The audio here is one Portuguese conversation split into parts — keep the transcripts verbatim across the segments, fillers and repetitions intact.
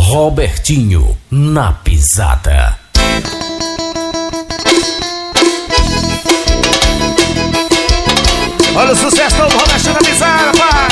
Robertinho na pisada. Olha o sucesso do Robertinho na pisada, pai.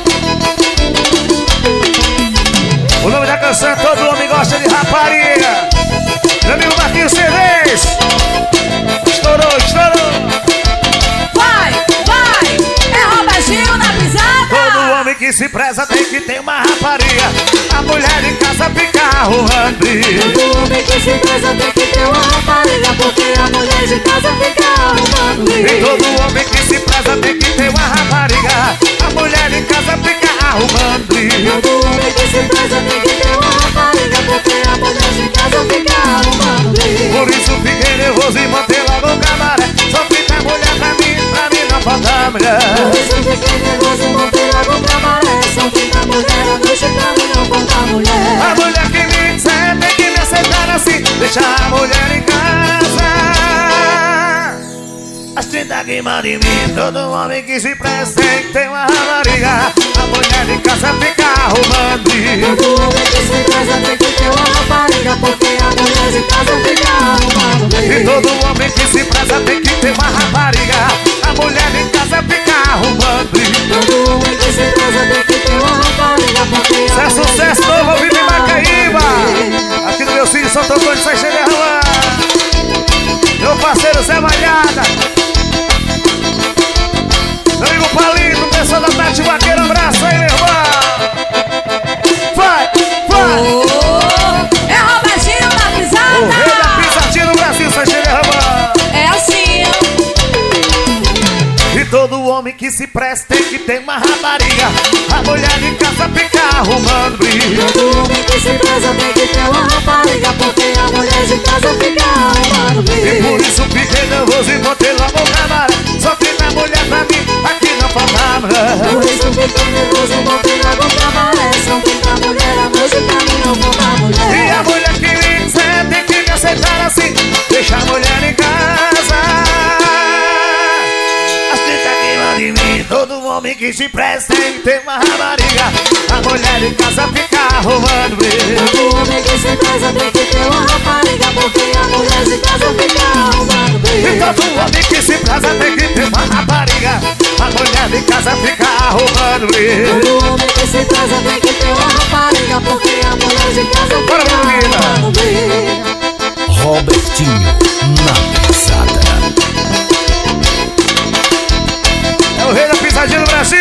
O nome da canção é Todo Homem Gosta de Rapariga. Meu amigo Marquinhos Cervez. Estourou, estourou. Vai, vai, é Robertinho na pisada. Todo homem que se preza tem que ter uma rapariga. A mulher em casa fica arrumando briga. Todo homem que se preza tem que ter uma rapariga, porque a mulher de casa fica arrumando briga. E todo homem que se preza tem que ter uma rapariga. A mulher em casa fica arrumando briga. Todo homem que se preza tem que ter uma rapariga, porque a mulher de casa fica arrumando briga. Por isso fiquei nervoso e montei logo o cabaré. Só fica mulher pra mim, pra mim não falta mulher. Por isso fiquei nervoso e montei logo o cabaré. Só fica mulher à noite, pra mim não falta mulher. A mulher que me disser tem que me aceitar assim. Deixa a mulher em casa. As trinta que manda em mim. Todo homem que se presta tem que ter uma rapariga. A mulher em casa fica arrumando briga. Todo homem que se preza tem que ter uma rapariga, porque a mulher de casa fica arrumando briga. E todo homem que se preza tem que ter uma rapariga. A mulher em casa fica arrumando briga. Todo homem que se preza tem que ter uma rapariga, porque isso é sucesso novo ao vivo em Macaíba. Aqui no meu filho só tocou de Seixeira de Rua. Meu parceiro Zé Malhada. Meu amigo Palito, pessoal da Tati Vaqueira, um abraço aí, meu irmão. Vai, vai. Oh, é Robertinho na pisada. O rei da pisadinha no Brasil, Seixeira de Rua. É assim. E todo homem que se presta tem que ter uma rapariga. A mulher em casa fica arrumando briga. Todo homem que se preza tem que ter uma rapariga, porque a mulher de casa fica arrumando briga. E por isso fiquei nervoso e botei logo o cabaré. Só tem a mulher pra mim, aqui não falta mulher. Por isso fiquei nervoso e botei logo o cabaré. Só tem a mulher à noite, pra mim não falta mulher. E a mulher que me disser tem que me aceitar assim. Deixa a mulher em casa. As trinta que manda em mim. Todo homem que se presta tem que ter uma rapariga. A mulher em casa fica arrumando briga. Todo homem que se preza tem que ter uma rapariga, porque a mulher de casa fica arrumando briga. E todo homem que se preza tem que ter uma rapariga. A mulher em casa fica arrumando briga. Todo homem que se preza tem que ter uma rapariga, porque a mulher de casa fica Bora, arrumando briga. Robertinho na pisada. É o rei da pisadinha do Brasil.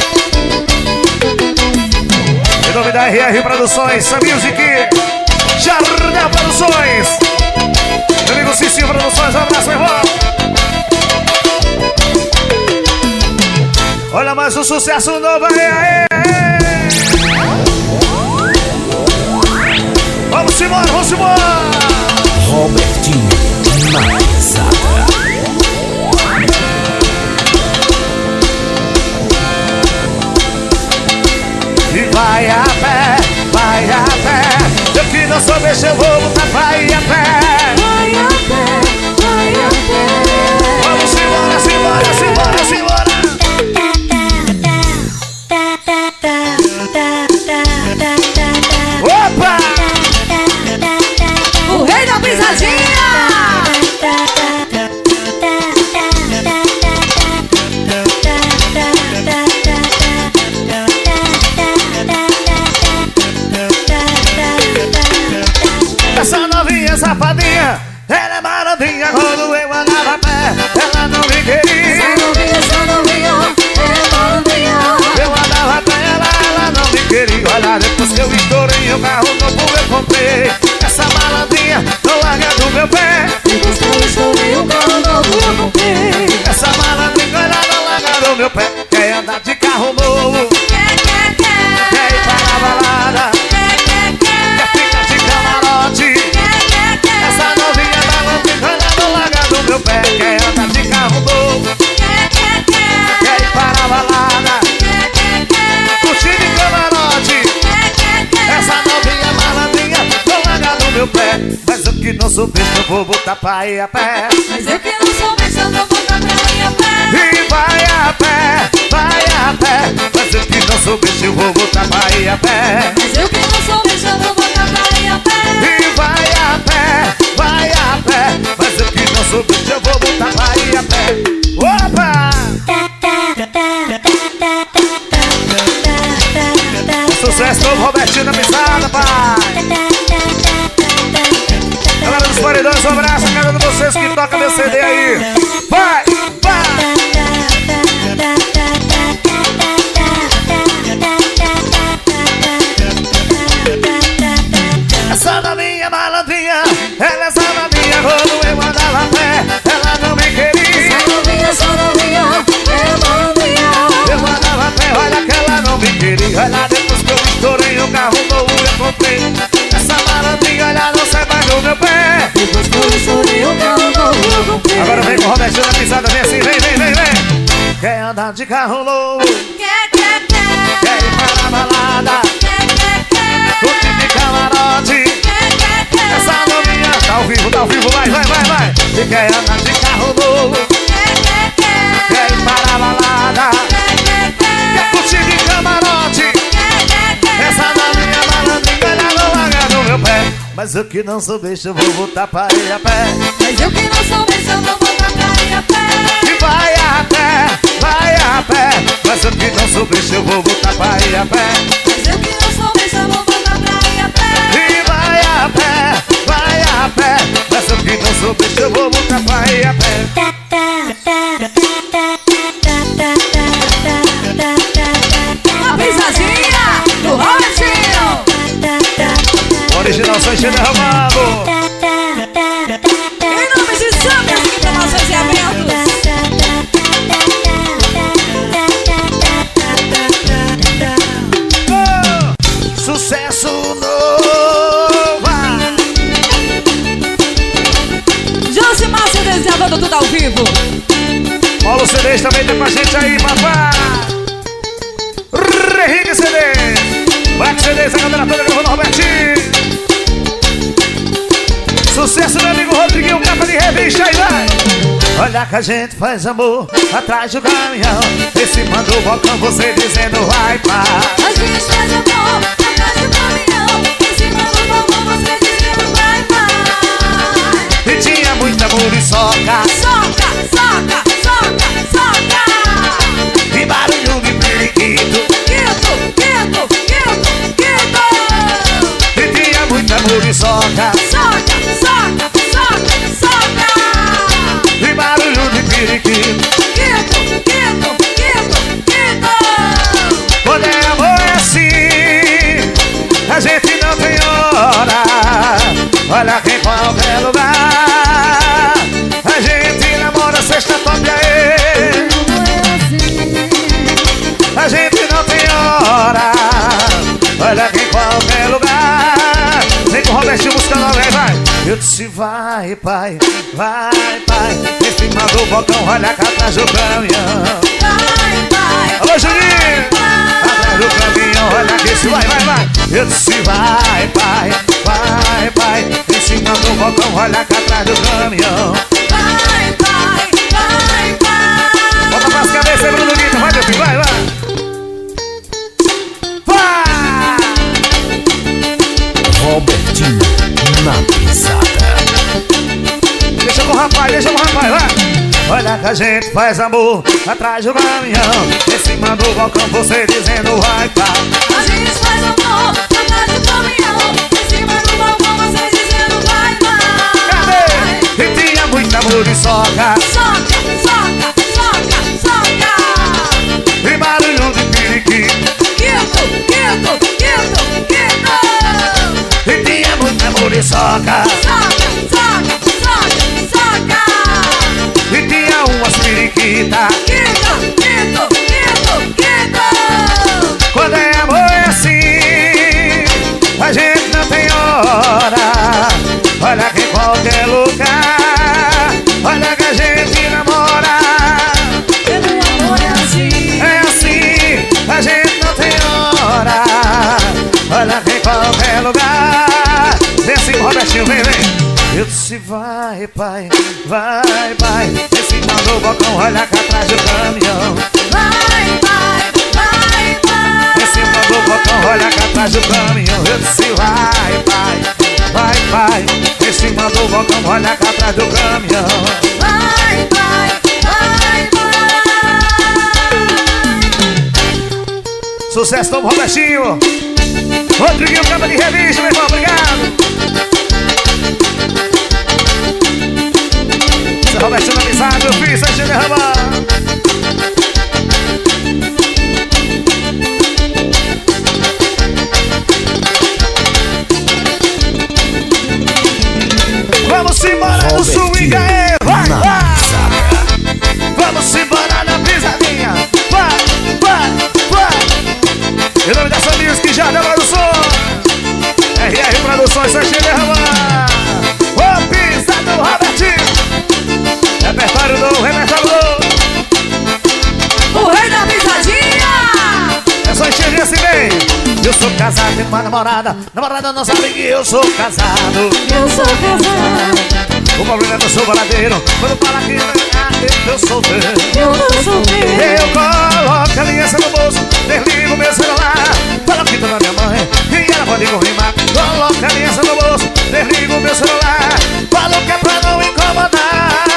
Em nome da R R Produções, Sam Music, Jardel Produções, meu amigo Cicinho Produções, um abraço, meu irmão. Olha mais um sucesso novo aí, aí, aí. Vamos embora, vamos embora. Robertinho na pisada. E vai a pé, vai a pé. Eu que não sou bicho, eu vou botar vai a pé. Vai a pé, vai a pé. Vamos embora, simbora, simbora, simbora. Opa! O rei da pisadinha. Essa novinha safadinha, ela é malandrinha. Quando eu andava a pé, ela não me queria. Essa novinha, essa novinha, é malandrinha. Eu andava a pé, ela, ela não me queria. Olha, depois que eu estourei o carro novo eu comprei. Essa malandrinha não larga do meu pé. Depois que eu estourei o carro novo eu comprei. Essa malandrinha, ela não larga do meu pé. Quer andar de carro novo, Quer, quer, quer. quer ir para a balada, Quer, quer, quer. quer ficar de camarote. Quer, quer, quer. Essa novinha malandrinha, ela não larga do meu pé. Quer andar de carro novo, Quer, quer, quer. quer ir para a balada, Quer, quer, quer. curtir de camarote. Quer, quer, quer. Essa novinha malandrinha não larga do meu pé. Mas eu que não sou besta, eu vou botar pra ir a pé. Mas eu que não sou besta, eu vou botar pra ir a pé. E vai a pé, vai a pé. Mas eu que não sou besta, eu vou botar pra ir a pé. Mas eu que não sou besta, eu vou botar pai. Galera dos paredões, um abraço a cada um de vocês que toca meu C D aí. Vai, vai. Essa novinha malandrinha, ela é saladinha. Quando eu andava a pé, ela não me queria. Essa novinha, essa novinha, é malandrinha. Eu andava a pé, olha que ela não me queria. Olha, depois que eu estourei o carro novo eu comprei. Essa malandrinha, olha, não sai mais do meu pé. Depois que eu estourei o carro novo eu comprei. Agora vem com o Robertinho na pisada, vem assim, vem, vem, vem, vem. Quer andar de carro novo, Quer, quer, quer. quer ir para a balada, Quer, quer, quer. curtir de camarote. Quer, quer, quer. Essa novinha tá ao vivo, tá ao vivo, vai, vai, vai, vai. E quer andar de carro novo, Quer, quer, quer. quer ir para a balada, Quer, quer, quer. quer curtir de camarote. Quer, quer, quer. Essa novinha malandrinha, ela não larga no meu pé. Mas eu que não sou bicho, eu vou botar pra ir a pé. Mas eu que não sou bicho, eu vou botar pra ir a pé. E vai a pé, vai a pé. Mas eu que não sou bicho, eu vou botar pra ir a pé. Mas eu que não sou bicho, eu vou botar pra ir a pé. E vai a pé, vai a pé. Mas eu que não sou bicho, eu vou botar pra ir a pé. Uma pisadinha do Robertinho. Original Sanches derramado. Em nome de Sampras e Promoções e Eventos. Oh, sucesso novo. Josimar C Ds gravando tudo ao vivo. Paulo C Ds também tá com a gente aí, papai. Henrique C Ds. Black C Ds, a galera toda gravando Robertinho. Sucesso, meu amigo Rodriguinho, capa de revista, aí vai. Olha que a gente faz amor atrás do caminhão. Esse mandou balcão, você dizendo vai pá. A gente faz amor atrás do caminhão. Em cima do balcão você dizendo vai, vai. E tinha muita muriçoca, Soca, soca, soca, soca. e barulho de periquito. Quieto, quieto, quieto, quieto. E tinha muita muriçoca, Soca, soca, soca, soca. e barulho de periquito. Quieto, quieto, quieto, quieto. Quando é amor é assim, a gente não tem hora. Olha que em qualquer lugar a gente namora sexta top aí. A gente não tem hora. Olha que em qualquer lugar. Vem com o Robertinho buscando alguém, vai. Eu disse vai, pai, vai, pai. Em cima do balcão, olha cá atrás do caminhão. Vai, vai. Alô, Juninho! Atrás do caminhão, olha que se vai, vai, vai. Eu disse vai, pai, vai, pai. Em cima do balcão, olha cá atrás do caminhão. Vai, vai, vai, vai. Bota pras cabeças, Bruno Guito, vai, meu filho, vai, vai. Vai! Robertinho na pisada. Deixa com o rapaz, deixa com o rapaz, vai. Olha que a gente faz amor atrás do caminhão. Em cima do balcão, você dizendo vai, pai. A gente faz amor atrás do caminhão. Em cima do balcão você dizendo vai, vai. Cadê? E tinha muita muriçoca, Soca, soca, soca, soca. e barulho de periquito. Quieto, quieto, quieto, quieto. E tinha muita muriçoca, Soca, soca, soca, soca. e tinha umas periquitas. Quieto, quieto, quieto, quieto. Quando é amor é assim, a gente não tem hora. Olha que em qualquer lugar, olha que a gente namora. Pelo amor é assim. É assim, a gente não tem hora. Olha que em qualquer lugar. Vem assim, Robertinho, vem, vem. Eu disse vai, pai, vai, pai. Em cima do balcão, olha cá atrás do caminhão. Vai, vai, vai, vai. Em cima do balcão, olha cá atrás do caminhão. Eu disse vai, pai, vai, pai. Em cima do balcão, olha cá atrás do caminhão. Vai, vai, vai, vai. Sucesso, Tom Robertinho. Rodriguinho, capa de revista, meu irmão, obrigado. Seu Robertinho avisado, meu filho, sai de derramar. Vamos embora no swing, aí, vai, vai. Vamos embora na pisadinha. Vai, vai, vai. Em nome dessa música já da produção R R Produções, sai de derramar. Ô, pisa do Robertinho. Repertório do repertório. O rei da pisadinha. É só enxergar assim bem. Eu sou casado, tenho uma namorada. Namorada não sabe que eu sou casado. Eu sou casado. O problema é que eu sou baladeiro. Quando fala que eu sou solteiro. Eu tô solteiro. Eu coloco a aliança no bolso, desligo meu celular, falo que tô na minha mãe e ela pode rimar. Coloco a aliança no bolso, desligo meu celular, falo que é pra não incomodar.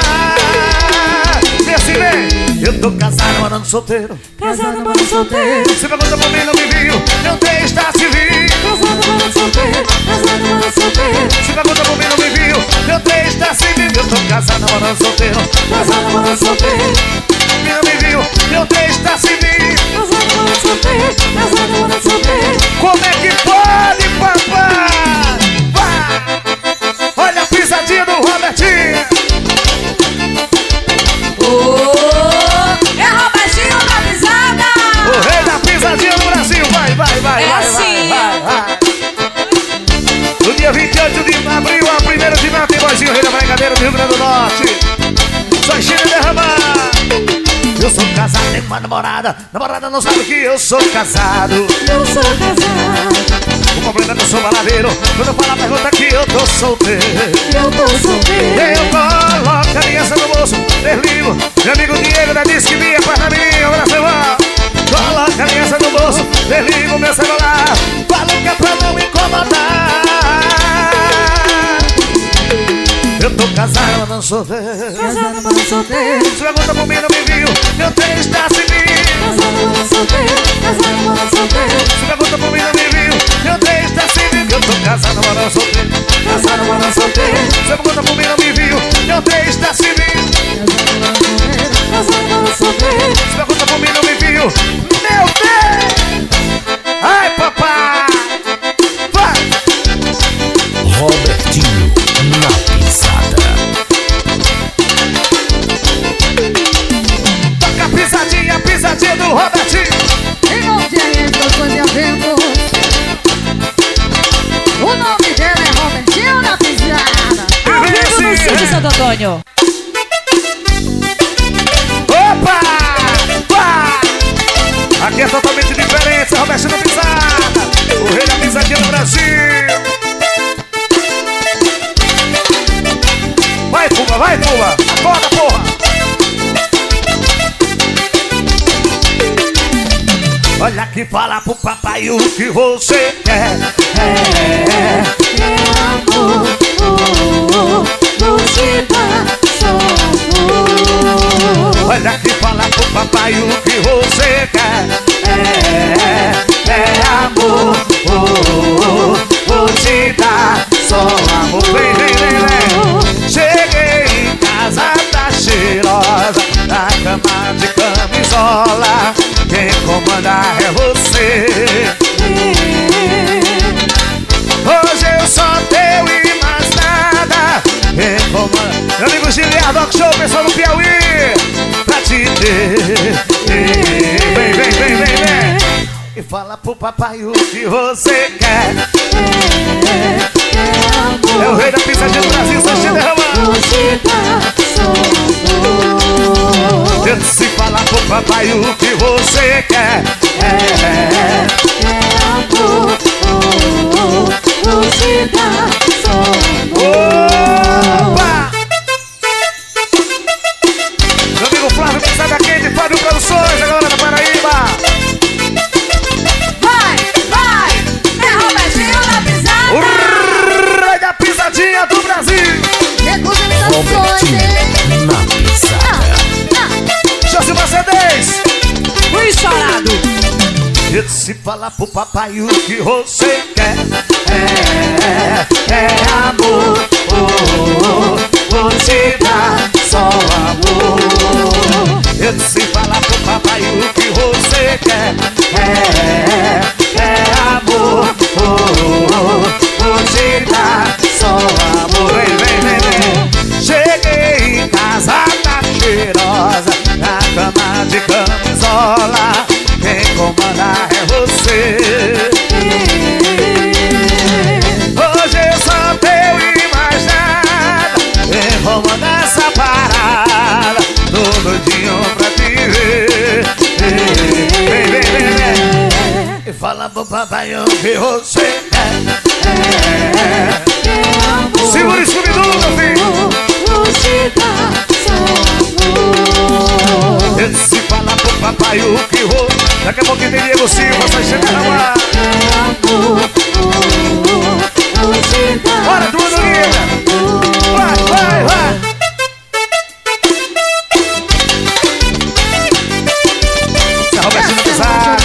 E assim vem, eu tô casado, morando solteiro. Casado, mano, solteiro. Se pergunta por mim, não me viu, não tem está civil. Casado, mano, solteiro. Casado, mano, solteiro. Se pergunta por mim, não me viu, não tem está civil. Eu tô casado, morando solteiro. Casado, mano, solteiro. Me não me viu, não tem está civil. Casado, mano, solteiro. Casado, mano, solteiro. Como é que pode, papai? Vai! Olha a pisadinha do Robertinho. Oh, é Robertinho da pisada. O rei da pisadinha do Brasil. Vai, vai, vai, É vai, assim. vai, vai, vai. No dia vinte e oito de abril, a primeira de maio, tem Boizinho, rei da brincadeira do Rio Grande do Norte. Só enchendo e derramar. Eu sou casado, tenho uma namorada. Namorada não sabe que eu sou casado. Eu sou casado. O problema é que eu sou baladeiro. Quando eu falo a pergunta que eu tô solteiro. Eu tô solteiro. Eu coloco a aliança no bolso, desligo. Meu amigo Diego da disse que vinha para mim, abraço, irmão. Coloco a aliança no bolso, desligo meu celular, falo que é pra não incomodar. Eu tô casado, mas não solteiro. Casado, mano, solteiro. Se pergunta por mim, não me viu, meu trem está civil. Casado, mano, solteiro. Casado, mano, solteiro. Se pergunta por mim, não me viu, meu trem está civil. Eu tô casado, mas não solteiro. Casado, mano, solteiro. Se pergunta por mim, não me viu, meu trem está civil. Casado, mano, solteiro. Se pergunta por mim, não me viu, meu Deus! Ai, papai! Vai! Robertinho na pisada. Toca a pisadinha, a pisadinha do Robertinho. Em nome de R R Produções e Eventos. O nome dela é Robertinho da pisada. Ao vivo no Cid Santo Antônio. Opa! Vai! Aqui é totalmente diferente, é Robertinho da pisada. O rei da pisadinha do Brasil. Vai, Puma, vai, Puma! Acorda, porra! Olha aqui, fala pro papai o que você quer. É, é, É amor, oh, oh, vou te dar só amor. olha aqui, fala pro papai o que você quer. É, é, é amor, oh, oh, vou te dar só amor. Vem, vem, vem, vem. Cheguei em casa, tá cheirosa, na cama de camisola. Quem comanda é você. Hoje eu só teu e mais nada. Quem comanda? Meu amigo Giliar, Doc Show, pessoal do Piauí. Pra te ter. Vem, vem, vem, vem, vem. E fala pro papai o que você quer. É o rei da pisadinha do Brasil, só te derramando. Vou te dar só amor. Eu disse falar pro papai o que você quer. É, É amor, oh, oh, vou te dar só amor. opa! Meu amigo Flávio, Mixada Quente, Fábio Produções, agora da Paraíba. Vai, vai, é Robertinho da O pisada. rei da pisadinha do Brasil. Recusa essas Robertinho coisas. na pisada. Josi Mercedes. Fui chorado. Eu Se falar pro papai o que você quer, é, é amor, oh, oh, vou te dar só amor. Eu disse falar pro papai o que você quer, é, é amor, oh, oh, vou te dar só amor. Vem, vem, vem, vem. Cheguei em casa, tá cheirosa, na cama de camisola. Quem comanda é você. Hoje eu só tenho e mais nada. Quem comanda essa parada, todo dia pra te ver. Vem, vem, vem, vem. E fala pro papai o que você quer. Segura isso comigo, meu filho. Se falar pro papai o que vou, daqui a pouco tem Diego Silva, sai chegando na mar. Bora tudo, linda. Vai, vai, vai. Essa Robertinho pesada.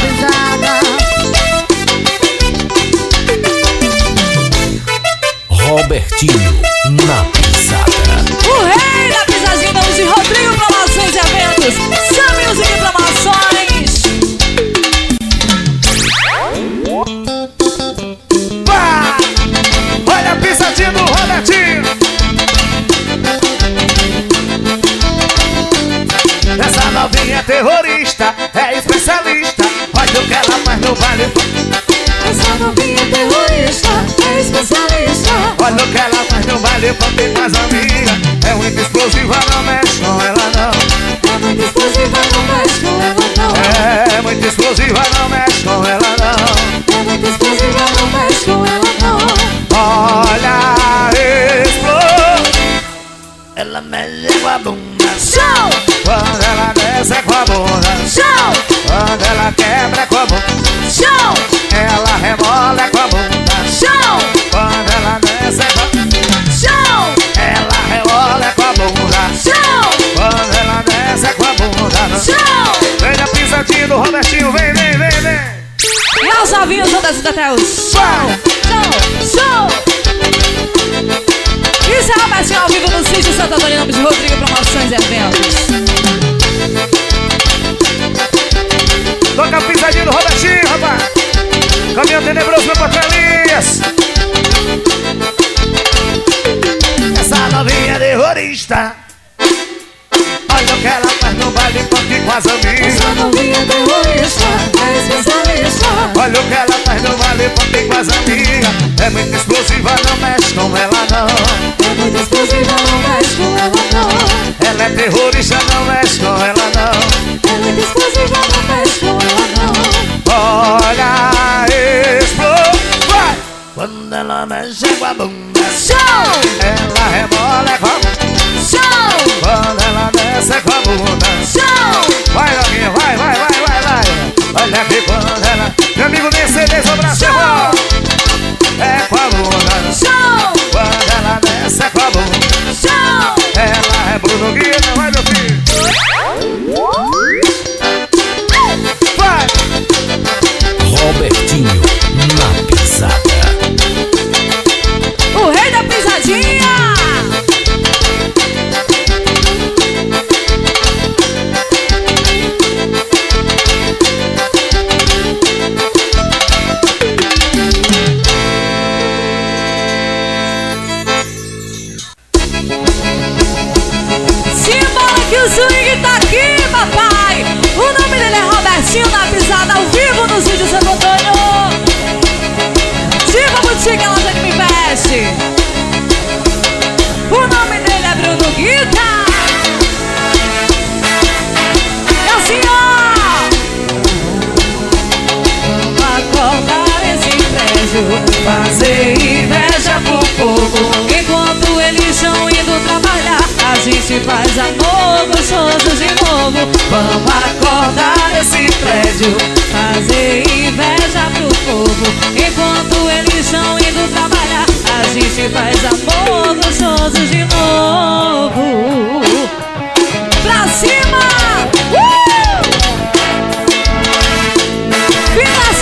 Robertinho na pisada. O rei da pisadinha, nome de Rodrigo Promoções e Eventos. Sun Music e Promoções. Vai! Olha a pisadinha do Robertinho. Essa novinha é terrorista, é especialista. Olha o que ela faz no baile. Essa novinha é terrorista, é especialista. Olha o que ela faz no baile, porque com as amigas. É muito explosiva, não mexe com ela não. É muito explosiva, não mexe com ela não. É muito explosiva, não mexe com ela não. É muito explosiva, não mexe com ela não. Olha a explosão. Ela mexe com a bunda. Show! Quando ela desce é com a bunda. Show! Quando ela quebra é com a bunda. Show! Ela rebola é com a bunda. Show! Quando ela desce é com a bunda. Show! Ela rebola é com a bunda. Show! Quando ela desce é com a bunda. Show! Vem na pisadinha do Robertinho, vem, vem, vem, vem. E aos novinhos vão descendo até o show! Show! Show! Isso é Robertinho ao vivo no sítio Santo Antônio, em nome de Rodrigo Promoções e Eventos. Toca a pisadinha do Robertinho, rapaz. Caminhão tenebroso, meu patrão Elias. Essa novinha terrorista. Olha o que ela faz no baile, porque com as amigas. Essa novinha é terrorista, é especialista. Olha o que ela faz no baile, porque com as amigas. É muito explosiva, não mexe com ela não. É muito explosiva, não mexe com ela não. Ela é terrorista, não mexe com ela não. É muito explosiva, não mexe com ela não. Olha a explosão. Vai! Quando ela mexe com a bunda. Show! Ela rebola com a bunda. Show! Quando ela desce com a bunda. Show! Vai, novinha, vai, vai, vai, vai, vai. Olha aqui quando ela. Meu amigo Mercedes, o braço Show! é com a bunda. Show! Quando ela desce com a bunda. Show! Ela é Bruno Guita, vai, meu filho. Vai! Robertinho na pisada. O rei da pisadinha! Simbora que o swing tá aqui, papai! O nome dele é Robertinho na pisada, ao vivo no Sítio Santo Antônio! Diva Boutique, ela já me veste! O nome dele é Bruno Guita! E assim, ó! Vamos acordar esse prédio, fazer inveja pro povo. Enquanto eles estão indo trabalhar, a gente faz amor gostoso de novo. Vamos acordar esse prédio, fazer inveja pro povo. Enquanto eles estão indo trabalhar, a gente faz amor gostoso de novo. Pra cima! Uh! Fica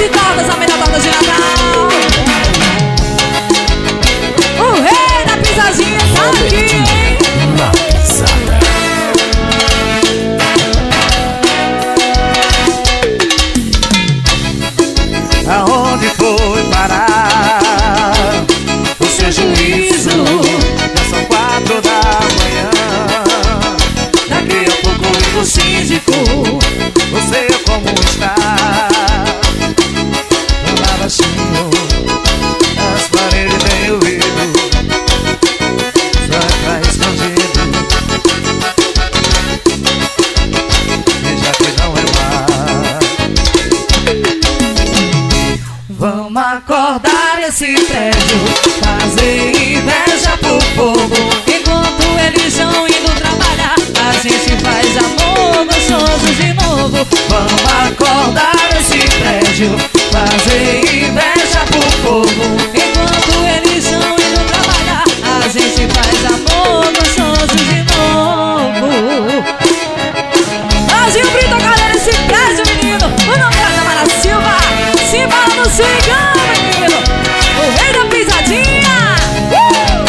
acordar nesse prédio, fazer inveja pro povo. Enquanto eles estão indo trabalhar, a gente faz amor gostoso de novo. Brasil Brito, galera, esse prédio, menino. O nome é Tamara Silva. Se embala no swingão, menino. O rei da pisadinha. uh!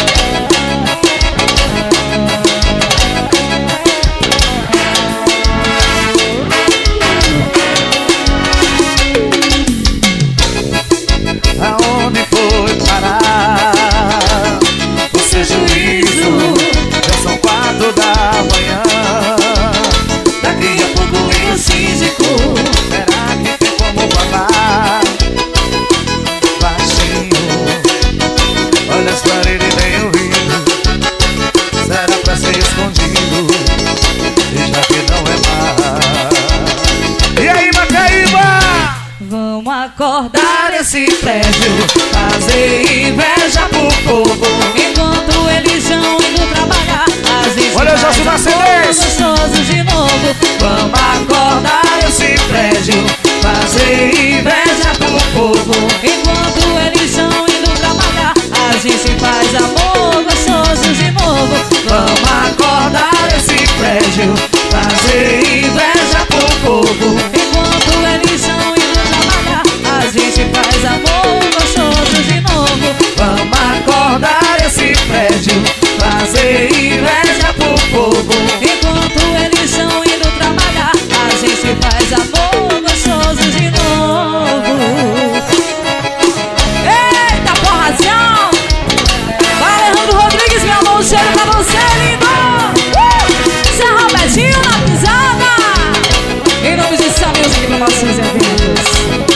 Aonde foi parar o seu juízo? Já são quatro da manhã. Daqui a pouco vem o síndico. Será que tem como falar baixinho? Olha as paredes bem ouvido. Será pra ser escondido? E já que não é mais. E aí, Macaíba? Vamos acordar Esse prédio, fazer inveja pro povo. enquanto eles estão indo trabalhar. A gente Olha o faz José amor Mercedes. gostoso de novo. Vamos acordar esse prédio, fazer inveja pro povo. Enquanto eles estão indo trabalhar, a gente faz amor gostoso de novo. Vamos acordar esse prédio, fazer inveja pro povo. Enquanto eles estão indo trabalhar, a gente faz amor gostoso de novo. Vamos acordar esse prédio, fazer inveja pro povo. Enquanto eles estão indo trabalhar, a gente faz amor gostoso de novo. Eita, porrazão! Vai, Alejandro Rodrigues, meu amor, um cheiro pra você, lindo! Uh! Zé Robertinho na pisada! Em nome de Sam Music para nossos eventos.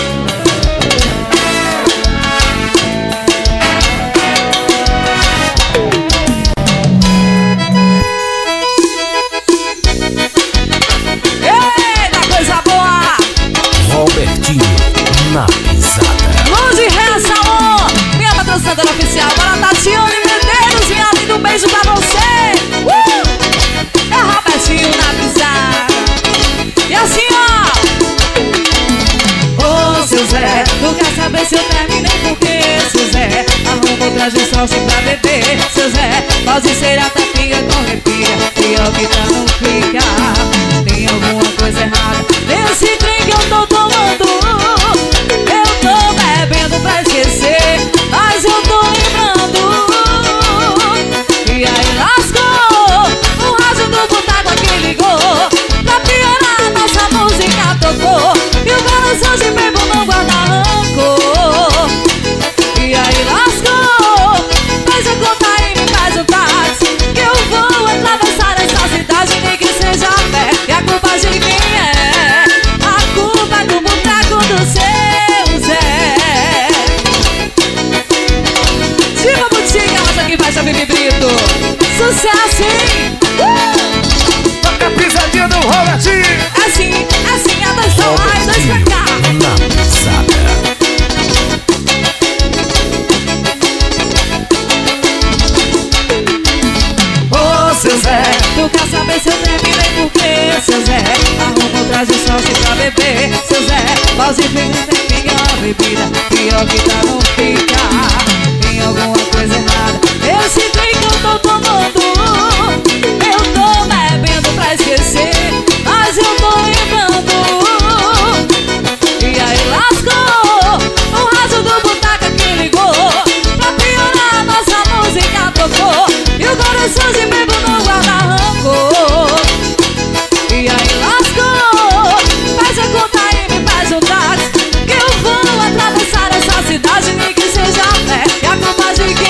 Eita, coisa boa! Robertinho na pisada. Luz e Ré Salão, minha patrocinadora oficial. Bora, Tatiana e Medeiros, minha linda, um beijo pra você. Uh! É Robertinho na pisada. E assim, ó. Ô, seu Zé, tu quer saber se eu terminei por quê? Seu Zé, arruma outra sorte pra beber. Seu Zé, pode ser até pinga com repia. Pior que tá não fica. Tem alguma coisa errada nesse trem que eu tô tomando. Eu tô bebendo pra esquecer, mas eu tô lembrando. E aí lascou, o rádio do boteco que ligou. Pra piorar, nossa música tocou. E o coração de bebo não guarda rancor. E aí lascou, faz a conta e me faz o táxi, que eu vou atravessar essa cidade, nem que seja a pé. E a culpa de quem é? A culpa é do boteco do seu Zé. Diva Boutique, essa que faz a Bibi Brito. Sucesso, hein? Uh! Toca a pisadinha do Robertinho. Assim, assim, a dois pra lá e dois pra cá. Na pisada. Ô, seu Zé, Tu quer saber se eu terminei por quê? Seu Zé, arruma outra sorte pra beber. Seu Zé, pause e fica uma bebida. Pior que tá não fica. Tem alguma coisa errada esse trem que eu tô tomando. Eu tô bebendo pra esquecer, mas eu tô lembrando. E aí lascou, o rádio do boteco que ligou. Pra piorar, nossa música tocou. E o coração de bebo não guarda rancor. E aí lascou, faz a conta e me faz um táxi, que eu vou atravessar essa cidade, nem que seja a pé. E a culpa de quem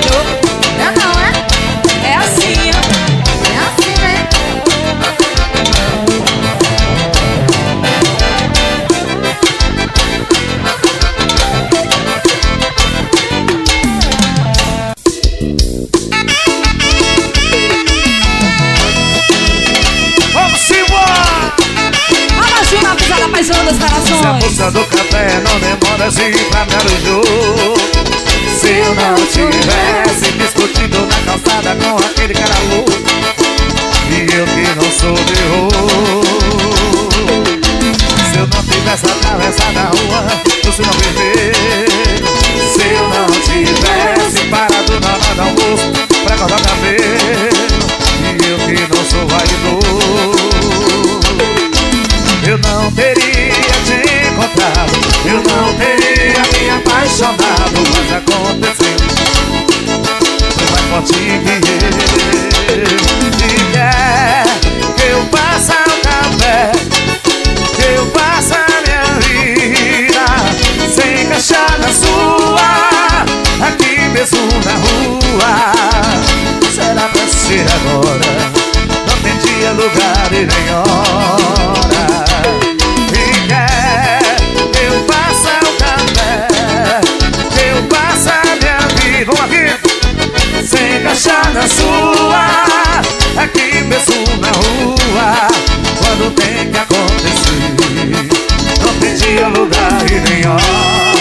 melhorou. Eu não, é? É assim, ó. É assim, né? Vamos embora! Abaixo na pisada, paixão das Se a corações. moça do café não demora assim pra me arrujou. Se eu não tivesse discutido na calçada com aquele cara louco, e eu que não sou de rua. Se eu não tivesse atravessado a rua do sinal vermelho, se eu não tivesse parado na hora do almoço pra cortar cabelo, e eu que não sou vaidoso, eu não teria te encontrado, eu não teria me apaixonado, mas aconteceu, foi mais forte que eu. E quer que eu faça o café, que eu faça a minha vida, sem encaixar na sua, aqui mesmo na rua. Será pra ser agora, não tem dia, lugar e nem hora. E quer que eu faça o café, que eu faça a minha vida, vamos aqui, sem encaixar na sua, aqui mesmo na rua. Quando tem que acontecer, não tem dia, lugar e nem hora.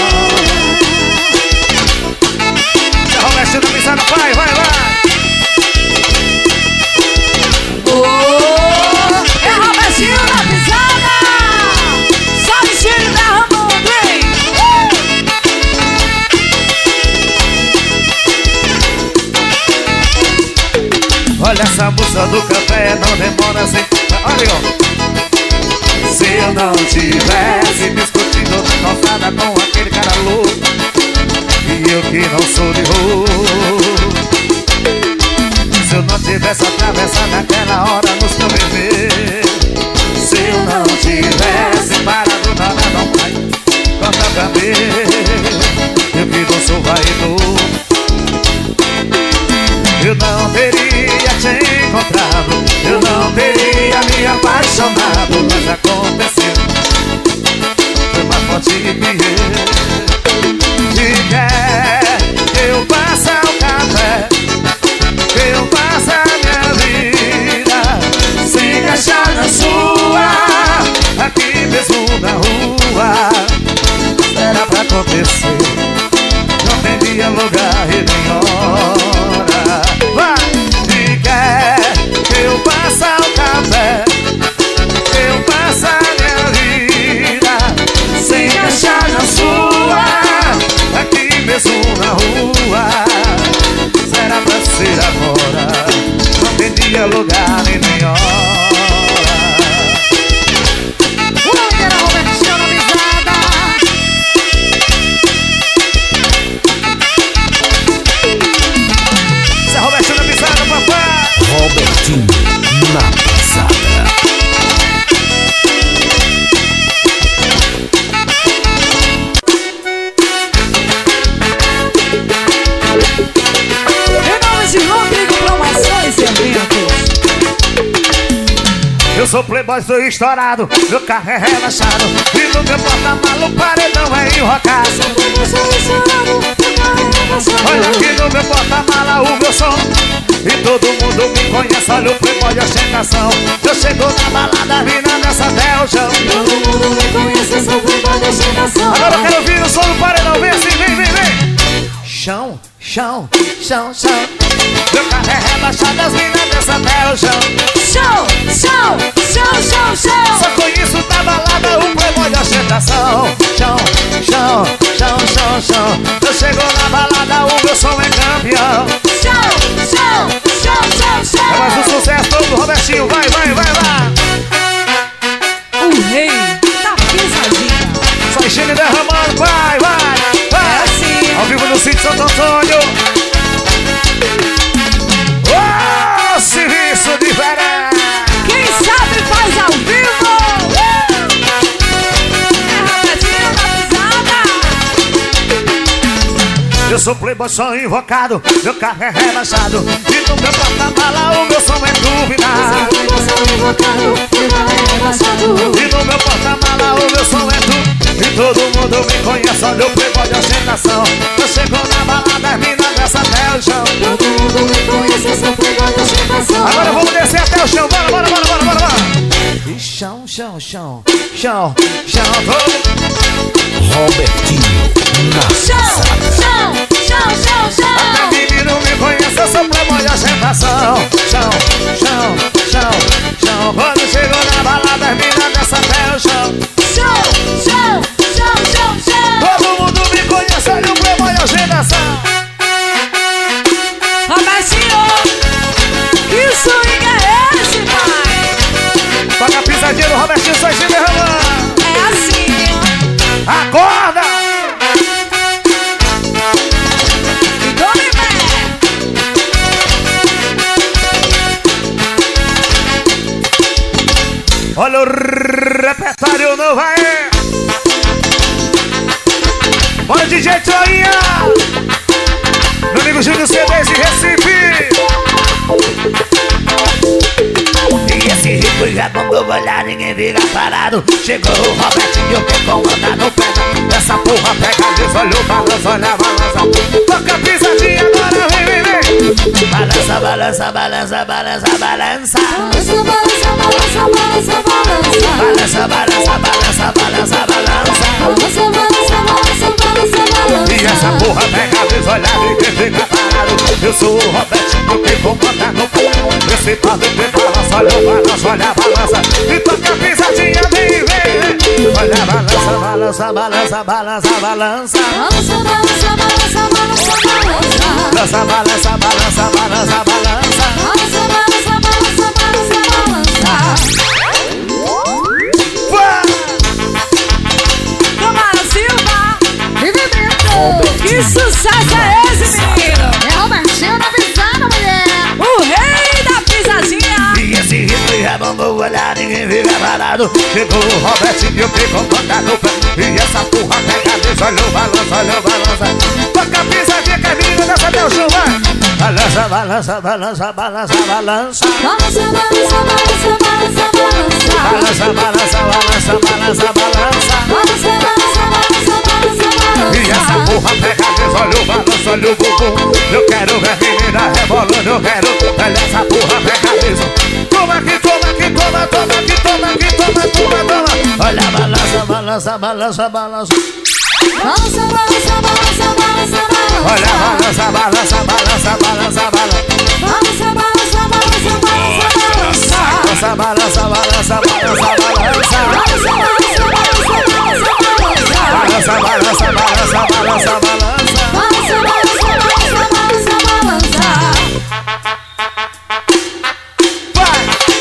Já Roberto na pisada, vai, vai, vai. É Robertinho na pisada. Só o cheiro derramando, hein? Olha essa moça do café, não demora assim. Olha, ó. Se eu não tivesse discutido na calçada com aquele cara louco, e eu que não sou de rua, se eu não tivesse atravessado aquela hora no seu vermelho, se eu não tivesse parado na hora não vai cortar cabelo, eu que não sou vaidoso, eu não teria te encontrado, eu não teria me apaixonado, mas aconteceu, foi mais forte que eu. E quer que eu faça o café, que eu faça a minha vida, sem encaixar na sua, aqui mesmo na rua. Será pra acontecer, não tem dia, lugar e nem hora. Vai! E quer que eu faça o café, que eu faça a minha vida, sem encaixar na sua, aqui mesmo na rua. Será pra ser agora, não tem dia, lugar e nem hora. O nome dela é Robertinho na pisada. Isso é Robertinho na pisada, papai. Robertinho na pisada. Em nome de Rodrigo Promoções e Eventos. Eu sou playboy, sou estourado, meu carro é relaxado, e no meu porta-malas o paredão é enrocado. Olha aqui no meu porta-malas o meu som, e todo mundo me conhece, olha o playboy de ostentação. Eu chego na balada, mina nessa até o chão. Todo mundo me conhece, sou playboy de ostentação. Agora eu quero ouvir o som do paredão, vem assim, vem, vem, vem. Chão, chão, chão, chão. Meu carro é rebaixado, as minas dançam até o chão. Chão, chão, chão, chão, chão. Só conheço da balada o playboy de ostentação. Chão, chão, chão, chão, chão. Eu chego na balada, o meu som é campeão. Chão, chão, chão, chão, chão. É mais um sucesso todo do Robertinho, vai, vai, vai, vai. O rei da pisadinha. Só enchendo derramando, vai, vai, vai. É assim. Ao vivo no sítio Santo Antônio. Oh, serviço de verão. Quem sabe faz ao vivo. É Robertinho na pisada. Eu sou playboy, sou invocado. Meu carro é rebaixado e no meu porta-mala o meu som é dúvida. Eu sou invocado, meu carro é rebaixado. E no meu porta-mala o meu som é dúvida. E todo mundo me conhece, olha o playboy de ostentação. Eu chego na balada, as minas descem até o chão. Todo mundo me conhece, eu sou playboy de ostentação. Agora vamos descer até o chão, bora, bora, bora, bora, bora, bora. E chão, chão, chão, chão, chão, todo. Robertinho na Chão, chão, chão, chão, chão. Até menino me conhece, eu sou playboy de ostentação. Chão, chão, chão, chão. Quando chego na balada, as minas descem até o chão. Chão, chão, chão, chão, chão. Todo mundo me conhece, olha o playboy de ostentação. Robertinho, que swing é esse, pai? Toca a pisadinha do Robertinho, só se derramando. É assim, ó. Acorda! Tome pé. Olha o repertório novo aí. Bora, D J Toinha. Meu amigo Júlio C dez de Recife. E esse rico já mandou olhar, ninguém fica parado. Chegou o Robertinho que comanda no pé. Essa porra pega, desolhou, balança, olha, balança. Toca a pisadinha agora, vem, vem, vem. Balança, balança, balança, balança, balança. Balança, balança, balança, balança, balança. Balança, balança, balança, balança, balança. Balança, balança, balança, balança, balança. E essa porra pega, desolhada e quem fica parado. Eu sou o Robertinho que comanda no pé. Esse tal de que balança, olha o balança, olha a balança. E toca a pisadinha, vem, vem. Olha a balança, balança, balança, balança, balança. Balança, balança, balança, balança, balança. Balança, balança, balança, balança, balança. Balança, balança, balança, balança, balança. Vai! Tomara Silva, Vive dentro. que sucesso é esse, menino? É Robertinho na pisada, mulher. O rei da pisadinha. E esse ritmo já mandou olhar, ninguém fica parado. Chegou o Robertinho que comanda no pé. E essa porra pega, desolhou, balança, olha o balança. Toca a pisadinha que a menina dança até o chão, vai! Balança, balança, balança, balança, balança. Balança, balança, balança, balança, balança. Balança, balança, balança, balança, balança. Balança, balança, balança, balança, balança. E essa porra pega, desolhou, balança, olha o bumbum. Eu quero ver a menina rebolando, eu quero. Olha essa porra pega mesmo. Toma aqui, toma aqui, toma, toma aqui, toma aqui, toma, toma, toma. Olha a balança, balança, balança, balança. Balança, balança, balança, balança, balança. Olha a balança, balança, balança, balança, balança. Balança, balança, balança, balança, balança. Balança, balança, balança, balança, balança. Balança, balança, balança, balança, balança. Balança, balança, balança, balança, balança. Balança, balança, balança, balança, balança. Vai!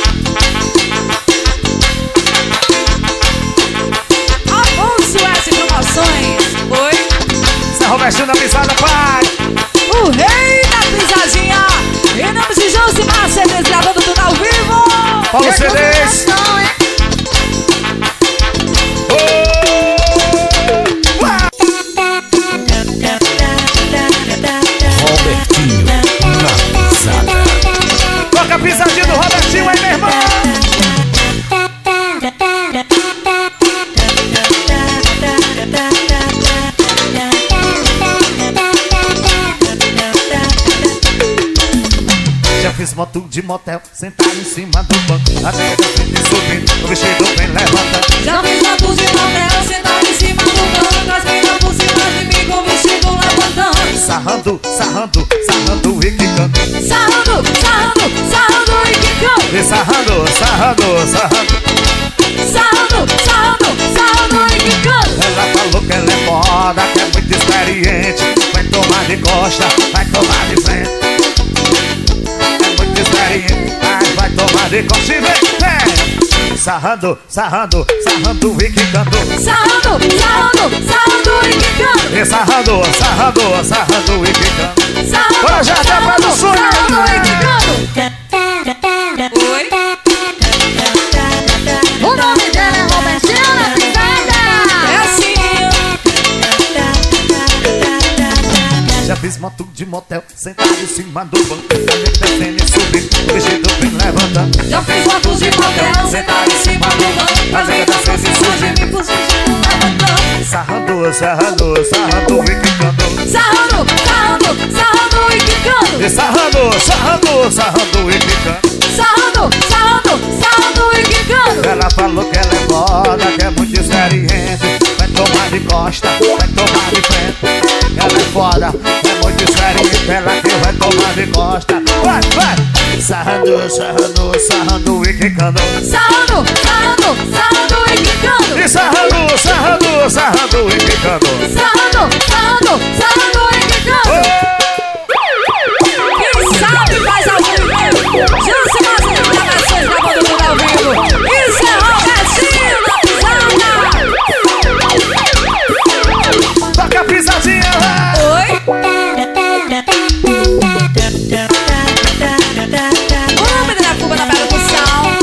Afonso S Promoções. Oi. Zé Robertinho na pisada, pai! O rei da pisadinha. Em nome de Josimar, C Ds gravando tudo ao vivo. Paulo C Ds! Robertinho na pisada. Toca a pisadinha do Robertinho aí, meu irmão! Já fiz moto de motel, sentar em cima do banco. A nega frente subindo, o vestido vem levantando. Já fiz foto de motel, sentado em cima do banco. As minas por cima de mim com o vestido levantando. Sarrando, sarrando, sarrando e quicando. Sarrando, sarrando, sarrando e quicando. E sarrando, sarrando, sarrando. Sarrando, sarrando, sarrando e quicando. Ela falou que ela é foda, que é muito experiente. Vai tomar de costa, vai tomar de frente. É muito experiente, mas vai tomar de costa e vem, vem. Sarrando, sarrando, sarrando e quicando. Sarrando, sarrando, sarrando e quicando. E sarrando, sarrando, sarrando e quicando. Sarrando, Bora já, já, pra do sul, sarrando né? e quicando. Oi. O nome dela é Robertinho na pisada. É assim. cima do banco, também descendo e subindo, o vestido vem levantando. Já fiz fotos de qualquer sentar em cima do banco, fazendo danças e surgindo, fugindo, levantando. Sarrando, sarrando, sarrando e quicando. Sarrando, sarrando, sarrando e quicando. E sarrando, sarrando, sarrando e quicando. Sarrando, sarrando, sarrando e quicando. Ela falou que ela é foda, que é muito experiente. Vai tomar de costa, vai tomar de frente. Ela é foda, é muito experiente. Ela que vai tomar de costa. Vai, vai! Sarrando, sarrando, sarrando e quicando. Sarrando, sarrando, sarrando e quicando. E sarrando, sarrando, sarrando e quicando. Sarrando, sarrando, sarrando e quicando. Quem sabe faz ao vivo. Já se faz as gravações da banda do ao vivo. Isso é Robertinho na pisada. Toca a pisadinha, vai! Oi? O nome da Cuba na percussão.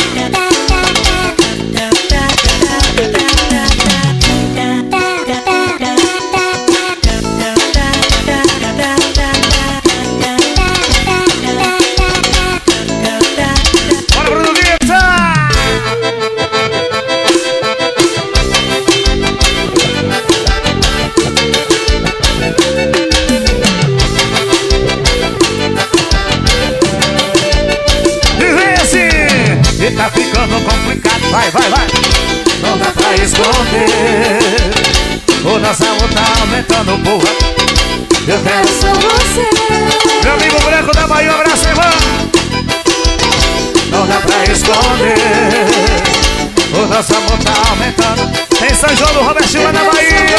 Bora, Bruno Guita! E tá ficando complicado, vai, vai, vai. Não dá pra esconder. O nosso amor tá aumentando, porra. Eu quero Só você. meu amigo branco da Bahia, um abraço, irmão. Não dá pra esconder. O nosso amor tá aumentando. Tem São João do Robertinho lá na Bahia.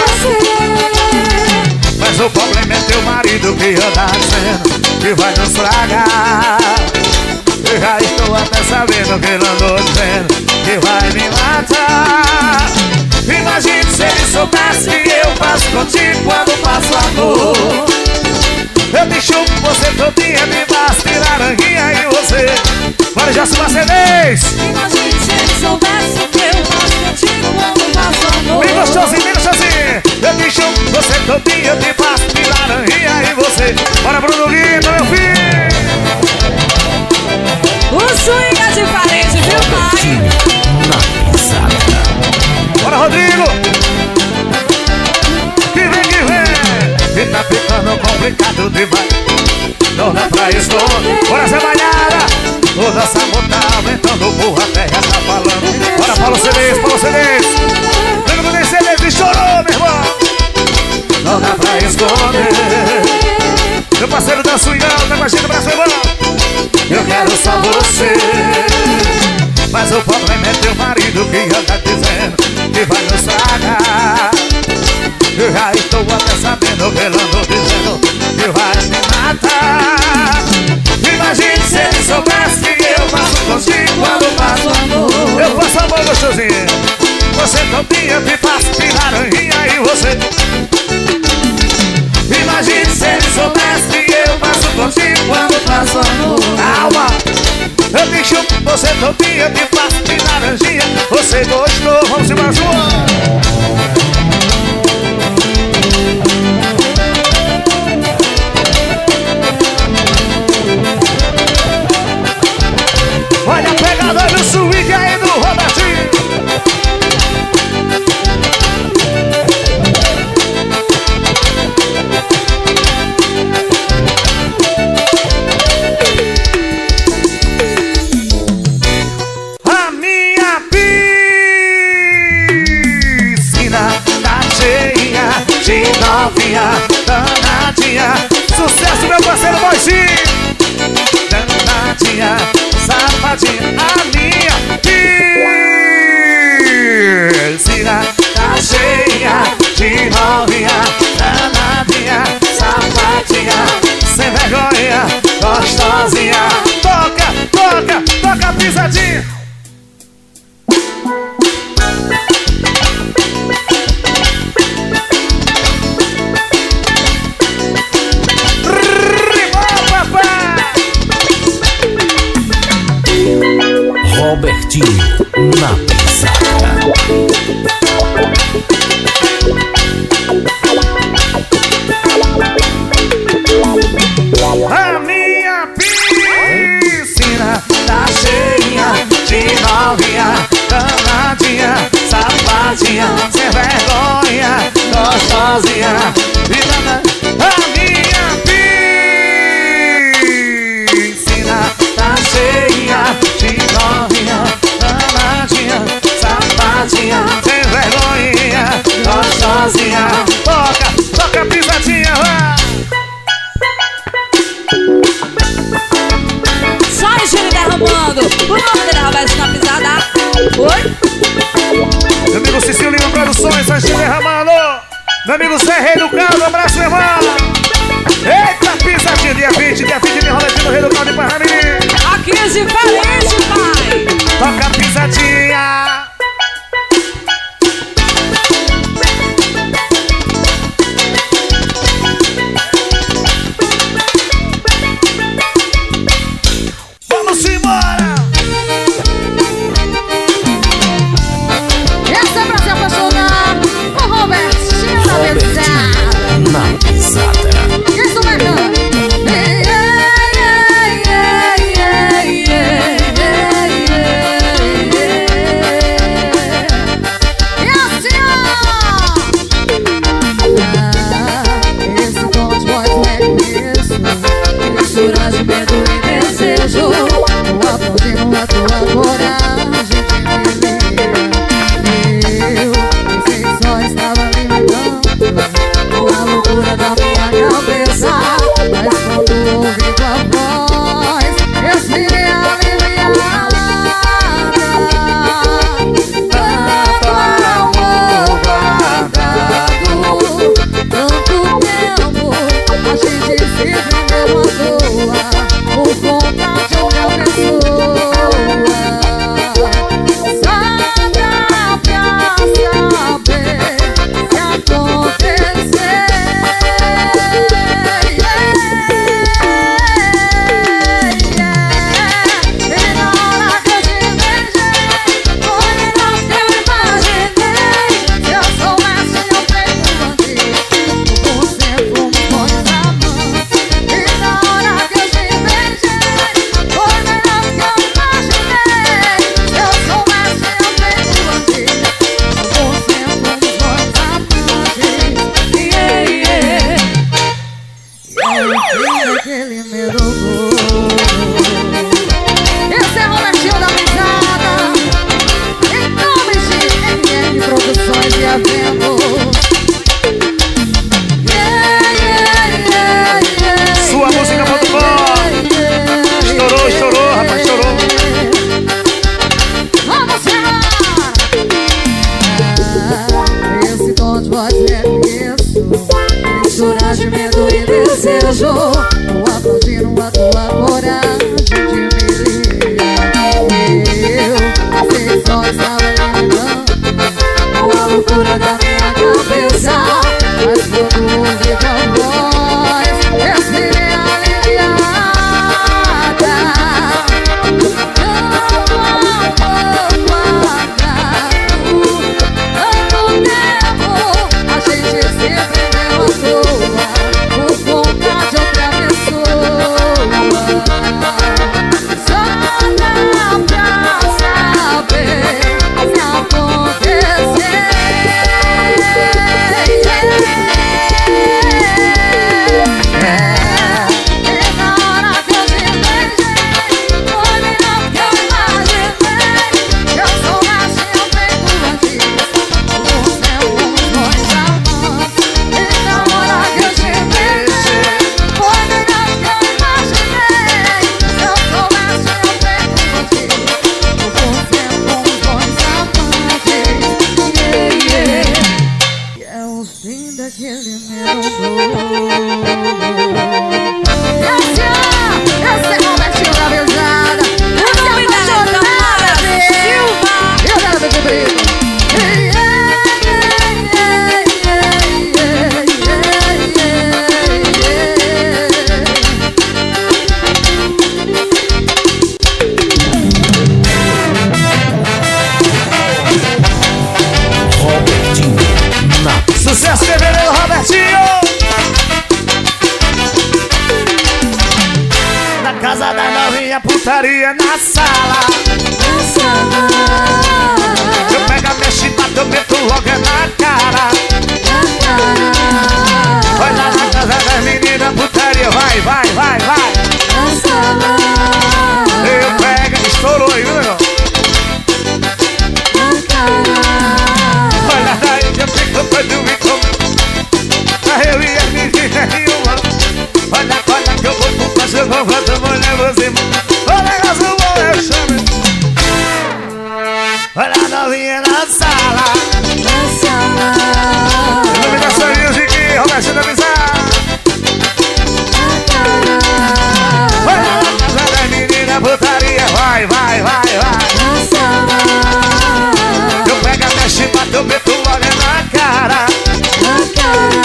Mas o problema é teu marido que anda dizendo que vai nos fragar. Eu já estou até sabendo que ele andou dizendo que vai me matar. Imagine se ele soubesse que eu faço contigo quando faço amor. Eu te chupo você todinha, me basta e laranjinha e você. Bora, Jaci Mercedes! Imagine se ele soubesse o que eu faço contigo quando faço amor. Bem gostosinho, bem gostosinho. Eu te chupo você todinha, eu te basta e laranjinha e você. Bora, Bruno Guita, meu filho! O swing é diferente, viu, pai? Na pisada. Bora, Rodrigo! Que vem, que vem! E tá ficando complicado demais. Não dá pra esconder. Bora, Zé Malhada! O nosso amor tá aumentando, porra, a terra tá falando. Bora, Paulo Cedes, Paulo Cedes! Lembra do Cedes e chorou, meu irmão! Não dá pra esconder. Meu parceiro da Swingão, tá com a gente, abraço, irmão! Eu quero só você. Mas o problema é teu marido que anda dizendo que vai nos tragar. Eu já estou até sabendo que ele andou dizendo que vai me matar. Imagine se ele soubesse que eu faço contigo quando faço amor. Eu faço amor gostosinho. Você todinha me faz de laranjinha e você. Imagine se ele soubesse que eu faço contigo quando faço amor. Calma, eu te chupo, você todinha me faz de laranjinha. Você gostou, vamos embora, João. Olha a pegada do swing aí do Robertinho. A minha piscina tá cheia de novinha danadinha. Sucesso, meu parceiro Moizinho. Danadinha, safadinha, a minha piscina tá cheia de novinha, danadinha, safadinha, sem vergonha, gostosinha. Toca, toca, toca a pisadinha. Robertinho na pisada. A minha chegando. O nome da Roberto na pisada. Oi? Meu amigo Cecílio Lima Produções, Santinho derramando. Meu amigo Zé Rei do Caldo, abraço, meu irmão. Eita, pisadinha, dia vinte, dia vinte, me roletinho no Rei do Caldo e Parramini. Aqui é diferente, pai. Toca a pisadinha. Vamos embora. Essa é pra se apaixonar. O Robertinho da Pesada. Na pisada. Isso mesmo. Mistura de medo e desejo. O aplaudindo a tua coragem de me ligar. Eu pensei que só estava alimentando A loucura da minha cabeça. mas quando ouvi tua voz eu fiquei aliviada. Tanto amor guardado, tanto tempo a gente se prendeu à toa por conta de outra pessoa. Só dá pra saber se acontecer. E na hora que eu te beijei, foi melhor que eu imaginei. Se eu soubesse eu feito antes, você fomos bons amantes. E na hora que eu te beijei, foi melhor que eu imaginei. Se eu soubesse eu feito antes, você fomos bons amantes. Yeah, yeah. E aquele medo todo. Esse é o Robertinho da Pisada. Em nome de M M Produções e Eventos. Yeah, yeah, yeah, yeah, Sua música ponto com. Estourou, estourou, rapaz, estourou. Vamos chamar. Ah, esse tom de voz reconheço. Mistura de medo e desejo. O aplaudindo a tua coragem de me ligar. Eu pensei que só estava lembrando A loucura da minha cabeça. mas quando ouvi tua voz eu fiquei aliviada. Tanto amor guardado, tanto tempo a gente se prendeu à toa por conta de outra pessoa. Só dá pra saber se acontecer. E na hora que eu te beijei, foi melhor que eu imaginei. Se eu soubesse eu feito antes, você fomos bons amantes. E na hora que eu te beijei, foi melhor que eu imaginei. Se eu soubesse eu feito antes, você fomos bons amantes. Yeah, yeah. E é o fim daquele medo todo. Esse é, esse é Robertinho da Pesada. Esse é apaixonada Silva. Eu quero ver de brilho. Robertinho na pisada. Sucesso fevereiro, Robertinho. Na casa da novinha, putaria na sala. Eu pego a minha chibata, eu meto logo é na cara. Vai lá na casa das meninas, putaria, vai, vai, vai, vai. Eu pego, estourou aí, viu, negão? Olha daí, eu fico pra dormir com a eu e a menina nenhuma. Olha, olha que eu vou fazer, eu vou fazer, mulher, você. O negócio bom é chame. Olha a novinha na sala. Na sala. Iluminação Music, Robertinho da Bizarra. Olha na casa da menina, putaria. Vai, vai, vai, vai. Na sala. Eu pego a mexe, bato, eu meto logo na cara. Na cara.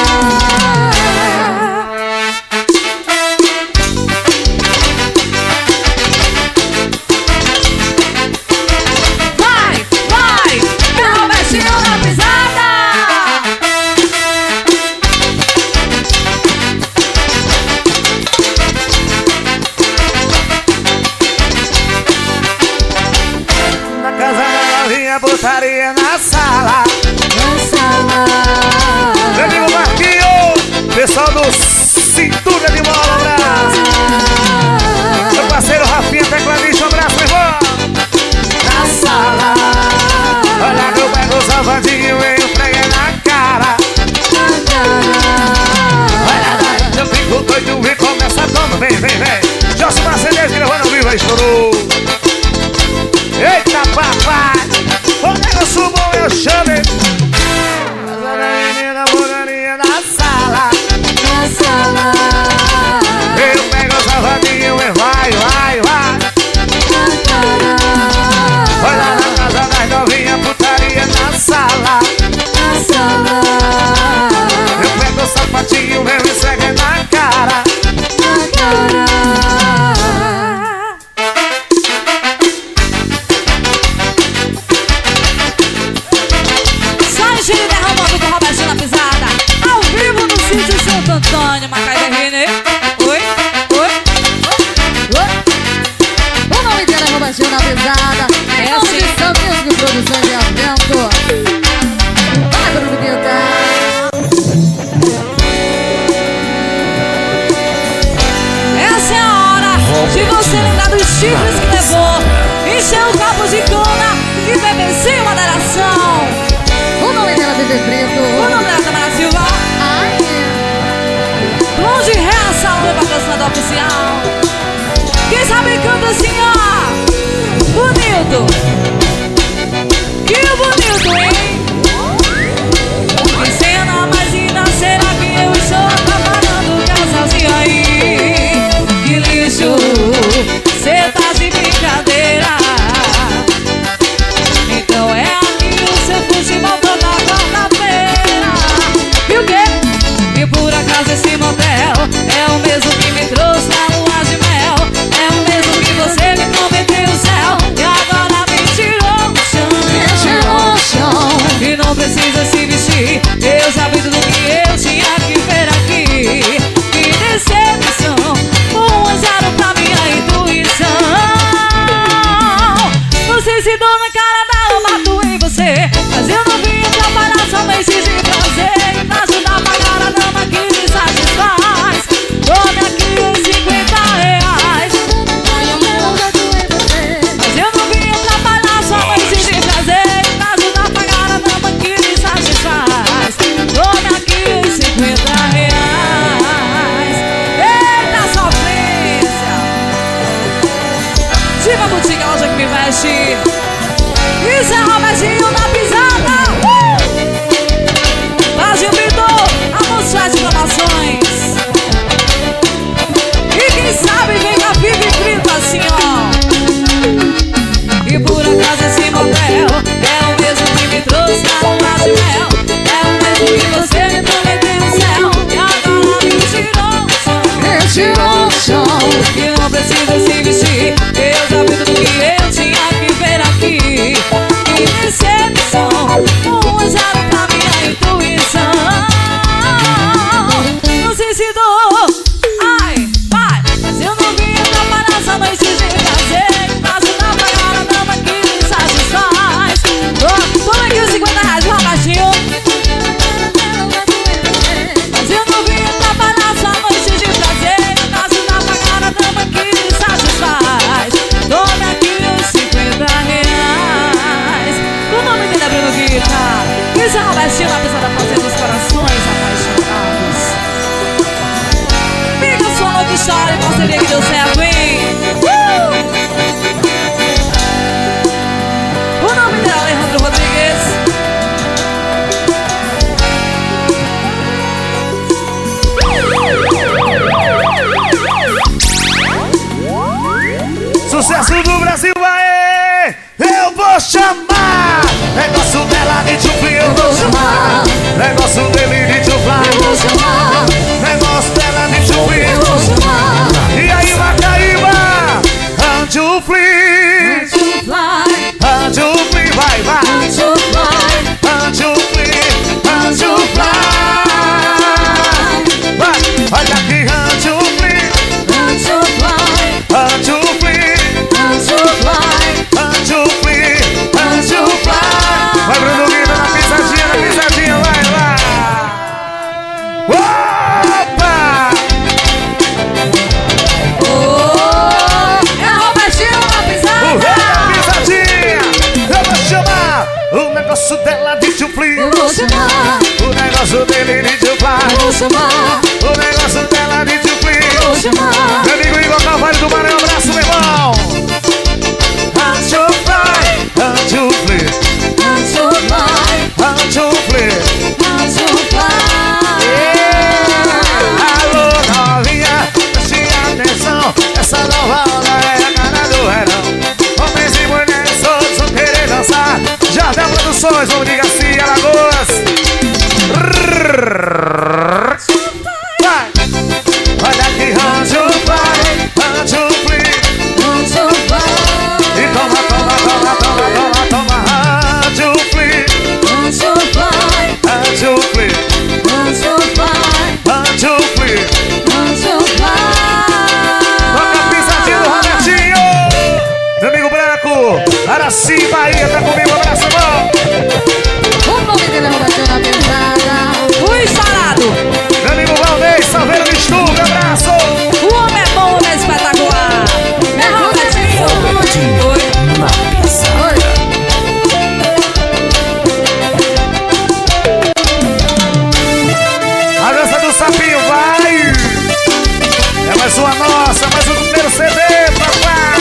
Putaria na sala. Na sala. Meu amigo Marquinho, pessoal do Cintura de Mola, um abraço. Meu parceiro Rafinha, tecladista, um abraço, meu irmão. Na sala. Olha que eu pego o salvadinho e eu prego na cara. Na cara. Olha daí, eu fico doido e começa a tomar. Vem, vem, vem. Josso Marceneiro gravando ao vivo, aí estourou. Eita, papai. O negócio bom eu chamei. Casa da menina, moraninha na sala. Na sala. Eu pego o salvadinho e vai, vai, vai. Na cara. Olha na casa das novinhas, putaria na sala. Na sala. Eu pego o sapatinho, meu e segue na cara. Na cara. Antônio, Macaé Rene. Oi, oi, oi. O nome dela é Robertinho na Pesada. É nome assim. de São Mesmo Produção de Avento. Vai, Bruno Guita. Essa é a hora de você lembrar dos chifres que levou, encher o copo de cana e beber sem moderação. O nome dela é Bebê Preto. O nome dela é Tamara Silva. Ai, Longe resta o meu patrocinador oficial. Quem sabe canta assim, ó. Bonito. Que bonito, hein? Que cena mais linda, será que eu estou trabalhando sozinho aí? Que lixo, cê tá de brincadeira. Então é ali o seu futebol toda quarta-feira. E o quê? E por acaso esse motel é o mesmo que me trouxe na lua de mel. É o mesmo que você me prometeu o céu e agora me tirou o chão. me tirou o chão. E não precisa se vestir, eu já vi tudo que eu tinha que ver aqui. Que decepção, um a zero pra minha intuição. Não sei se dou na cara da eu mato em você, mas eu não vim atrapalhar somente de prazer e pra ajudar a pagar a dama que me satisfaz. Tome aqui os cinquenta reais. Mas eu não vim atrapalhar somente de prazer e pra ajudar a pagar a dama que me satisfaz. Tome aqui os cinquenta reais. Eita sofrência! Diva Boutique, a loja que me veste. Isso é Robertinho na Pisada. uh! Brasil Pintor, a moça de informações. E quem sabe vem cá, fica escrito assim, ó. E por acaso esse motel é o mesmo que me trouxe na lua de mel. É o mesmo que você me prometeu no céu e agora me tirou o chão. Me tirou o chão. E não precisa se vestir, eu já vi tudo que eu tinha que ver aqui. Que decepção. Sucesso do Brasil, aê! Eu vou chamar. Negócio dela de chufli, eu vou chamar. Negócio dele de chuflar, eu vou chamar. Negócio dela de chufli, eu vou chamar. E aí, Macaíba? Anjufli, Anjufli, vai, vai. Anjufli, Anjufli. Vai, olha aqui, Anjufli, Anjufli, Anjufli, Anjufli. Vai, Bruno Guida, na pisadinha, na pisadinha, vai, vai. Opa! Oh, é a Robertinho na pisada. O rei da pisadinha. Eu vou chamar. O negócio dela de chufli, Eu vou chamar, o negócio dele de chuflar, eu vou chamar, o negócio dela de chufli. eu vou chamar. Meu amigo Igor Carvalho do Maranhão, abraço, meu irmão. Anjufli, Anjufli, Anjufli. Alô, novinha, preste atenção. Essa nova onda é a cara do verão. Homens e mulheres todos vão querer dançar. Jardel Produções, vamos de Garcia, Alagoas. Vai, olha aqui, Anjufli, Anjufli. E toma, toma, toma, toma, toma, toma, Anjufli, Anjufli, Anjufli. Toca a pisadinha do Robertinho. Meu amigo Branco, Araci, Bahia, tá comigo, abraço, irmão. O nome dele é Robertinho na pesada. Fui sarado. Meu amigo Valdez, Salveiro do Estúdio, abraço. O homem é bom, é espetacular. É Robertinho. Robertinho Oi. na pisada. A dança do sapinho, vai. É mais uma nossa, mais um do primeiro C D, papai.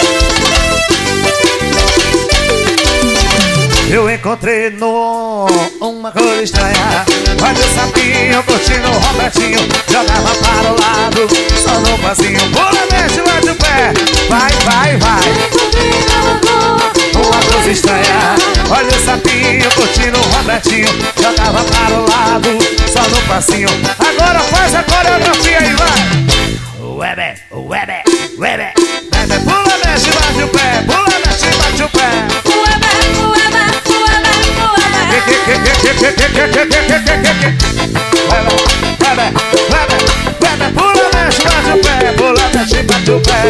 Eu encontrei no uma coisa estranha. Olha o sapinho curtindo o Robertinho. Jogava para o lado, só no vasinho. Pula, mexe, bate o pé. Vai, vai, vai. Uma coisa estranha. Olha o sapinho curtindo o Robertinho. Jogava para o lado, só no passinho. Agora faz a coreografia aí, vai. Uebe, uebe, uebe. Uebe, pula, mexe, bate o pé. Pula, mexe, bate o pé. Pula, mexe, bate o pé. Pula, mexe, bate o pé.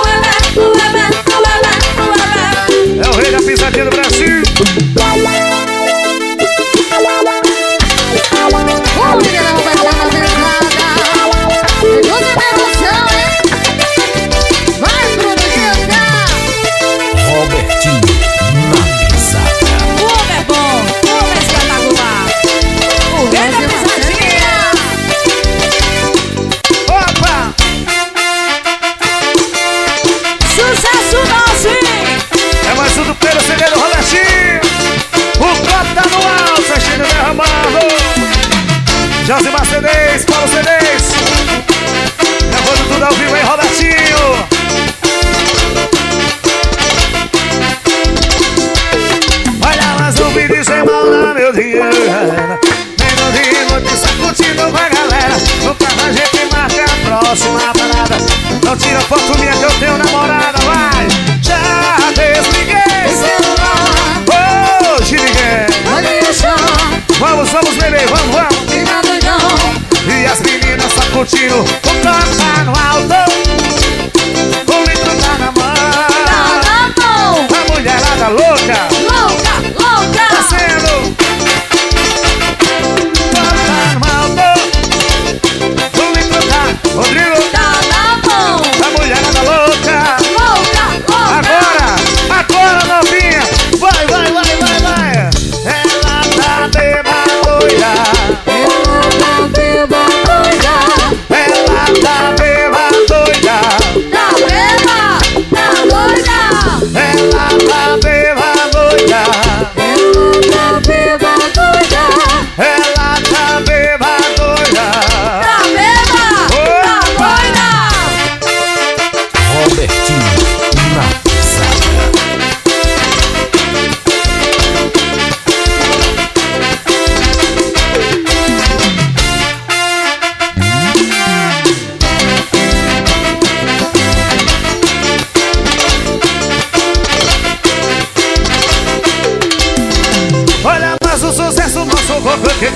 É o rei da pisadinha do Brasil. O nome dele é Robertinho na pesada. Segunda emoção, hein? Vai, Bruno Guida. Robertinho na pisada. O homem é bom, o homem é espetacular. O rei da pisadinha. Opa! Sucesso nosso, hein? É mais um do primeiro C D do Robertinho. O copo tá no alto, assistindo derramando. Josimar C Ds, Paulo C Ds. Levando tudo ao vivo, hein, Robertinho? Olha, mas o vídeo sem maldade, meu dinheiro. Nem no Rio, notícia curtindo com a galera. No carro a gente marca a próxima parada. Não tira foto minha que eu tenho namorada, vai. Já desliguei celular. Hoje ninguém. Olha o chão, Vamos, vamos, bebê, vamos, vamos. fica doidão. E as meninas só curtindo. O copo tá no alto. O litro tá na mão. Tá na mão. A mulherada louca. Louca, louca. Tá sendo. Tá no alto. O litro tá. Rodrigo. Tá na mão. A mulherada louca. Louca, louca. Agora, agora, novinha. Vai, vai, vai, vai, vai. Ela tá beba doida. Ela tá beba doida. Ela tá beba doida.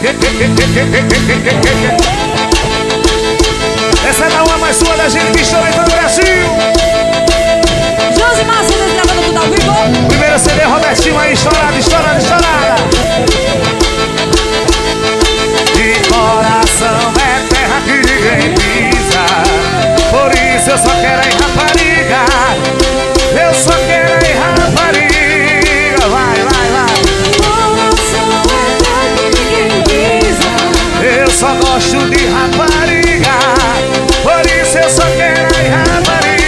Essa é da uma mais sua da gente que estoura em todo o Brasil. Josi Marcelo gravando tudo ao vivo. Primeiro C D Robertinho aí, estourado, estourado, estourada. De coração é terra que ninguém pisa. Por isso eu só quero ir rapariga. Eu só quero ir rapariga. Vai, vai, vai. Coração é terra que ninguém pisa. Eu só gosto de rapariga. Por isso eu só quero ir rapariga.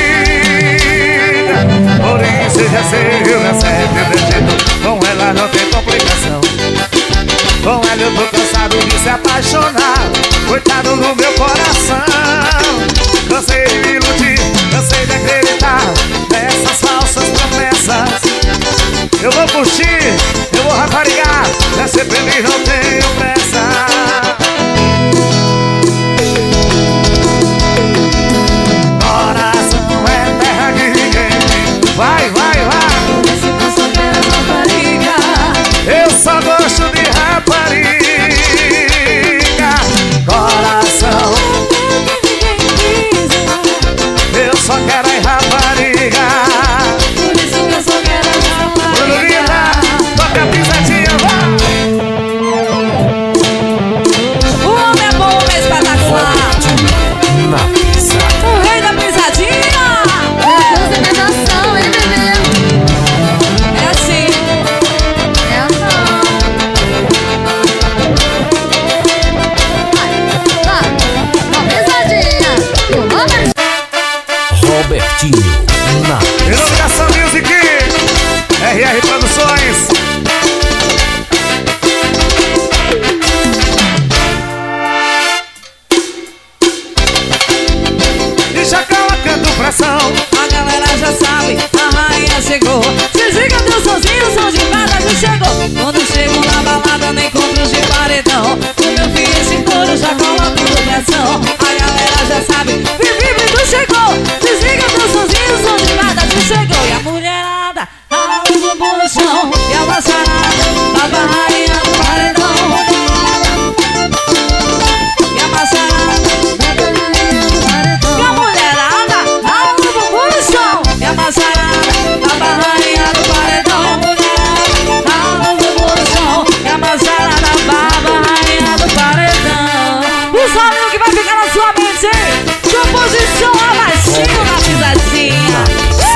Por isso eu já sei, eu já sei meu jeito. Com ela não tem complicação. Com ela eu tô cansado de se apaixonar. Coitado do meu coração. Cansei de me iludir, cansei de acreditar nessas falsas promessas. Eu vou curtir, eu vou raparigar. Pra ser feliz não tenho pressa. Coração é terra de ninguém. Vai, vai, vai. Eu só quero rapariga. Eu só gosto de rapariga. Coração, eu só quero ir rapariga. Por isso que eu só quero Bruno rapariga. Lima, toca a pisadinha, vai. O homem é bom, o homem é espetacular. Na pisada. O rei da pisadinha. Jesus é tentação, hein, bebê? É assim. É assim. Vai, vai, uma pesadinha. E o Robert Robertinho na Iluminação Music, R R Produções. E já colocando pressão. A galera já sabe, a rainha chegou. Se liga, teu sozinho, som de nada já chegou. Quando chego na balada, nem encontro de paredão. O meu filho esse couro já coloca tudo pressão. A galera já sabe, vive, tu chegou. Desliga teu sozinho, som de nada já chegou. E a mulherada, a o bumbum no chão. E a maçarada, tava a rainha do paredão. E a maçarada, e a mulherada, a o bumbum no chão. E a maçarada, tava a rainha do paredão. Mulherada, a o bumbum no chão. E a maçarada, baba a rainha do paredão. O solinho que vai ficar na sua mente, hein? Composição abaixinho na pisadinha.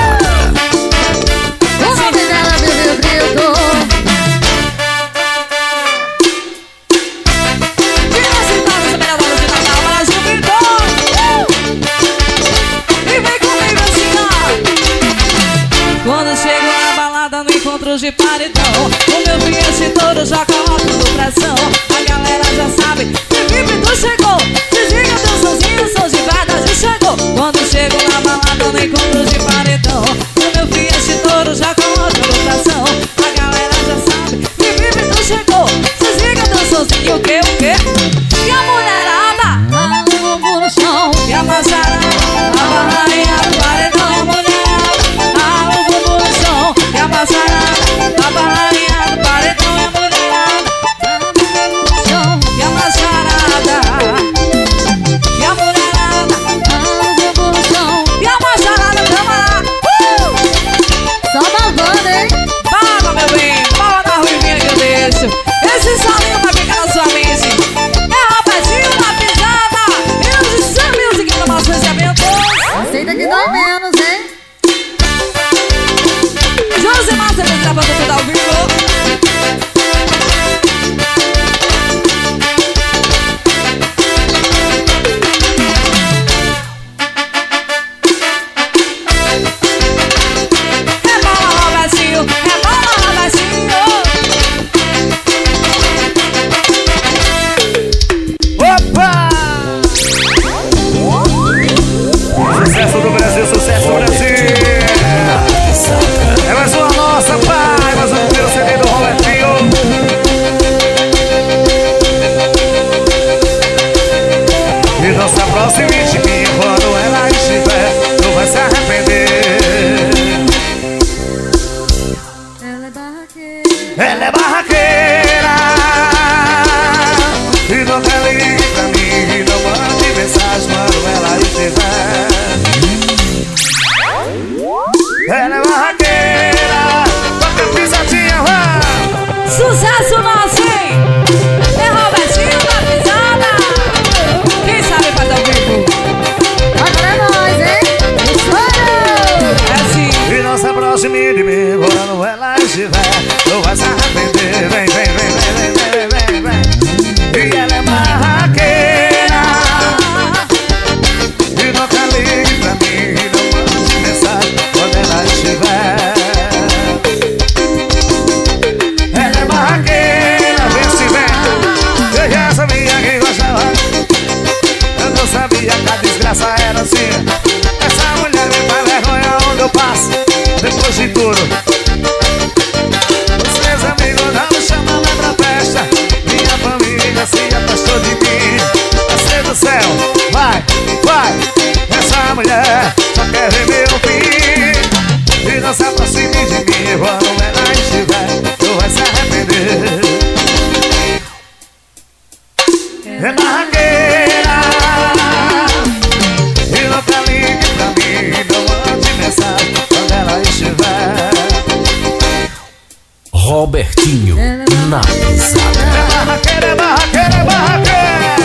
o nome dela bebeu grito. Vira sentada, essa melhor bola de Natal, Brasil gritou. E vem comigo assim, ó. Quando chego na balada, no encontro de paredão, o meu filho esse touro já coloca tudo pressão. A galera já sabe, que vive tu chegou. Desliga teu sonzinho, som de verdade chegou. Quando chego na balada, no encontro de paredão, o meu filho esse touro já coloca tudo pressão. A galera já sabe, que vive tu chegou. Desliga teu sonzinho, o que, o que? E a mulherada, Ah, o bumbum no chão. e a maçarada, a rainha do paredão. E a mulherada, ah, o bumbum no chão. E a maçarada, a rainha do paredão. E a mulherada, Chão. e a maçarada, e a mulherada, Ah, o bumbum no chão. e a maçarada, tamo lá. Uh! Só babando, hein? Fala, meu bem, fala da ruivinha que eu deixo. Esse solinho vai ficar na sua mente. É Robertinho na pisada. E hoje Sam Music Inovações e Eventos. Aceita que dói menos, hein? José Marcelo gravando tudo ao vivo. Rebola, Robertinho, rebola, Robertinho. Opa! Sucesso do Brasil, sucesso do Brasil. É mais uma nossa, pai. Mais um primeiro C D do Robertinho. E não se aproxime de mim quando ela estiver. Não vai se arrepender. fácil, depois de tudo. Os meus amigos não me chamam mais pra festa. Minha família se afastou de mim. Nascer do céu, vai, vai. Essa mulher só quer ver meu fim. E não se aproxime de mim quando ela estiver, tu vai se arrepender. É barraqueira, e nunca ligue pra mim, não mande mensagem quando ela estiver. Robertinho na pisada. É barraqueira, é barraqueira, é barraqueira.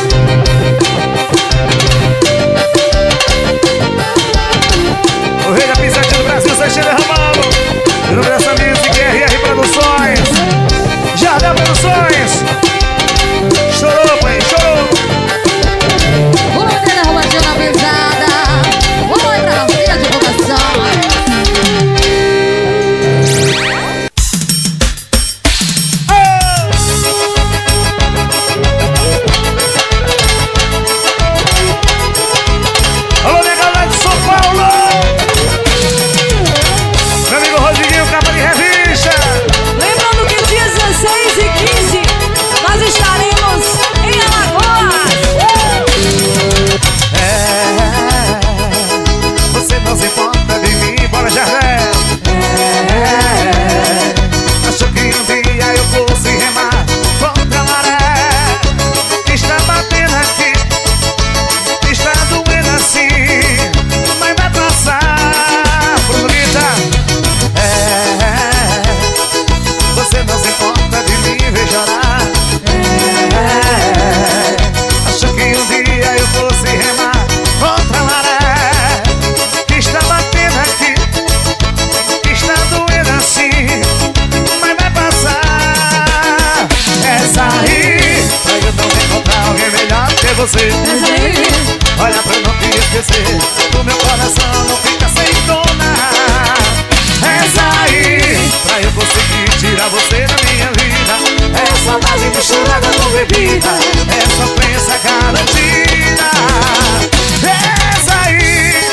O rei da pisadinha do Brasil, Seixeira Ramalo. E no Brasil Music, R R Produções, Jardel Produções. Chorou, pai, chorou. O nome dele é Robertinho na pisada. Vamos aí pra nossa divulgação. Alô, minha galera de São Paulo. Meu amigo Rodriguinho, capa de revista. Lembrando que dias dezesseis e quinze nós estaremos em Alagoas. É, você não se importa de mim, bora Jardel. É, acho que um dia eu fosse remar contra a maré que está batendo aqui, que está doendo assim, mas vai passar, bonita. É, você não se importa de mim ver chorar. É, acho que um dia eu fosse remar contra a maré que está batendo aqui, que está doendo assim, mas vai passar. É sair pra eu não encontrar alguém melhor que você. Olha pra eu não te esquecer, o meu coração não fica sem dona. É sair pra eu conseguir tirar você da minha vida. É saudade misturada com bebida, é sofrência garantida. É sair.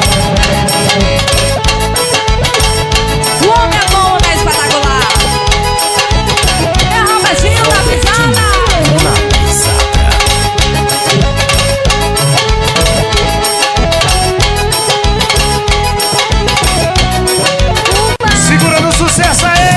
O homem é bom, né? Espetacular. É Robertinho na pisada. Na pisada. Segurando o sucesso aí.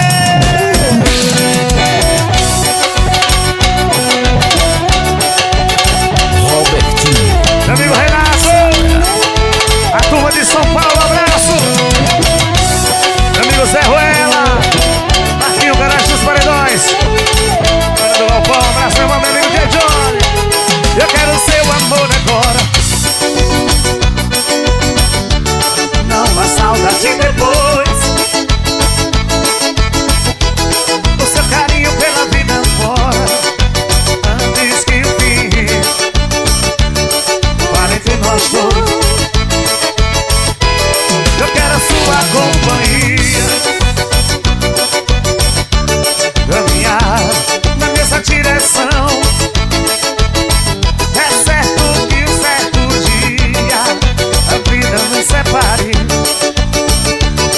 Robertinho Meu amigo Renato, a turma de São Paulo, abraço. Meu amigo Zé Ruela, Marquinho Garagem dos Paredões, Ana do Galpão, abraço meu amigo J. Johnny. Eu quero seu amor agora, não há saudade depois. O seu carinho pela vida fora, antes que o fim para entre nós dois. Eu quero a sua companhia, caminhar na mesma direção. É certo que um certo dia a vida nos separe.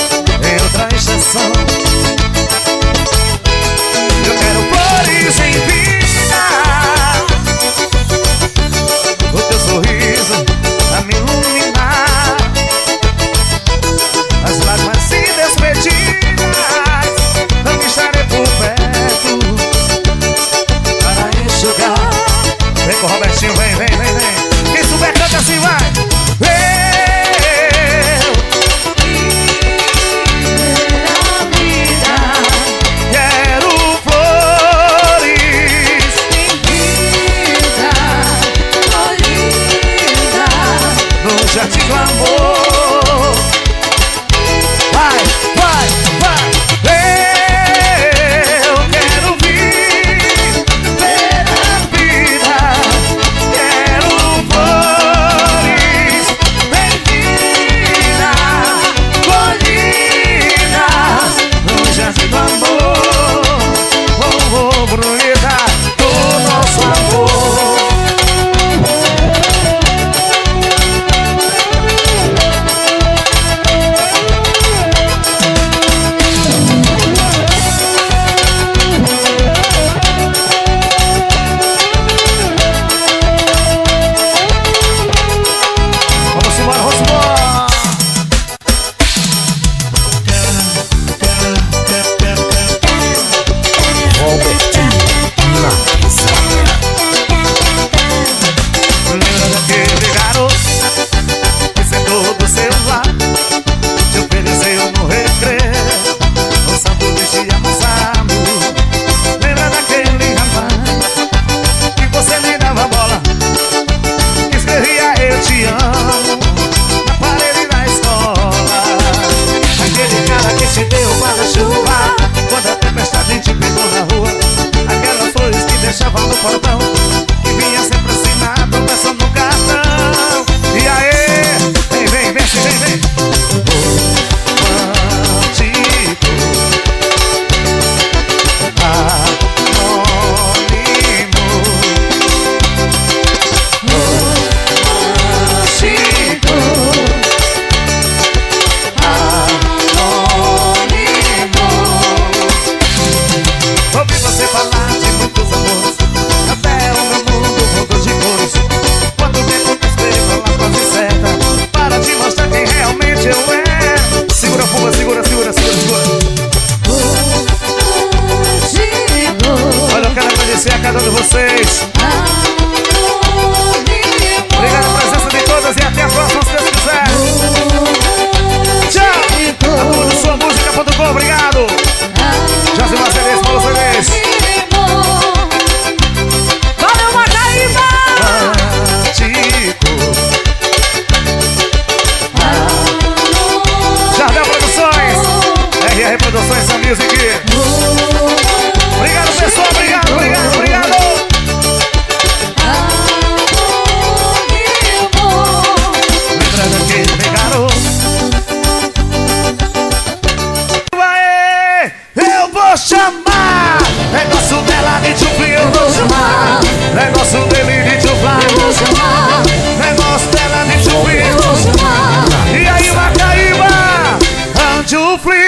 Music. Obrigado, pessoal, obrigado, obrigado, obrigado. Lembrando que pegaram. Aê, eu vou chamar. Negócio dela de chufli, eu vou chamar. Negócio dele de chuflar, eu vou chamar. Negócio dela de chufli, eu vou chamar. E aí, Macaíba? Chufli,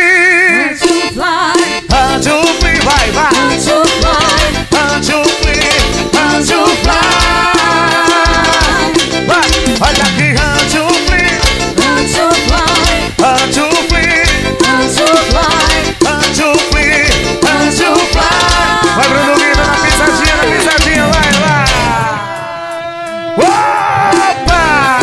chufli, vai, vai. Chufli, chufli. Vai, olha aqui, chufli, chufli, chufli, chufli. Vai, Bruno Lima, na pisadinha, na pisadinha, vai, vai. Opa!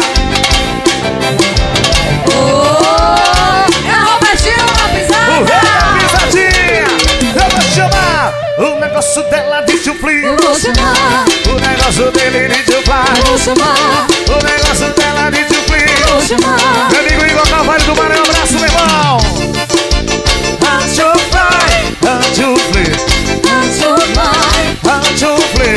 O negócio dela de chufli, Eu vou chamar, o negócio dele de chuflar, eu vou chamar, o negócio dela de chufli. eu vou chamar. Meu amigo Igor Carvalho do Maranhão, abraço, meu irmão. Chufli, chufli, chufli.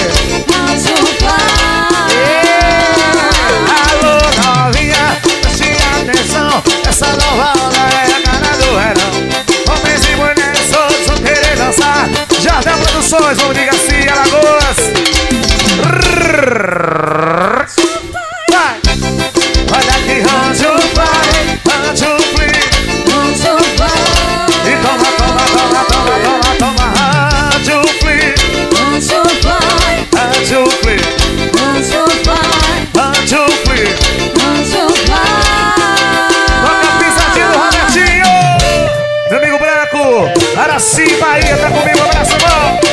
Alô, novinha, preste atenção. Essa nova onda é a cara do verão. Homens e mulheres todos vão querer dançar. Jardel Produções, vamos de Garcia, Alagoas. Vai! Olha aqui, chufli, chufli. E toma, toma, toma, toma, toma, toma. Chufli, chufli, chufli. Toca a pisadinha do Robertinho. Meu amigo Branco, Araci, Bahia, tá comigo, abraço, irmão.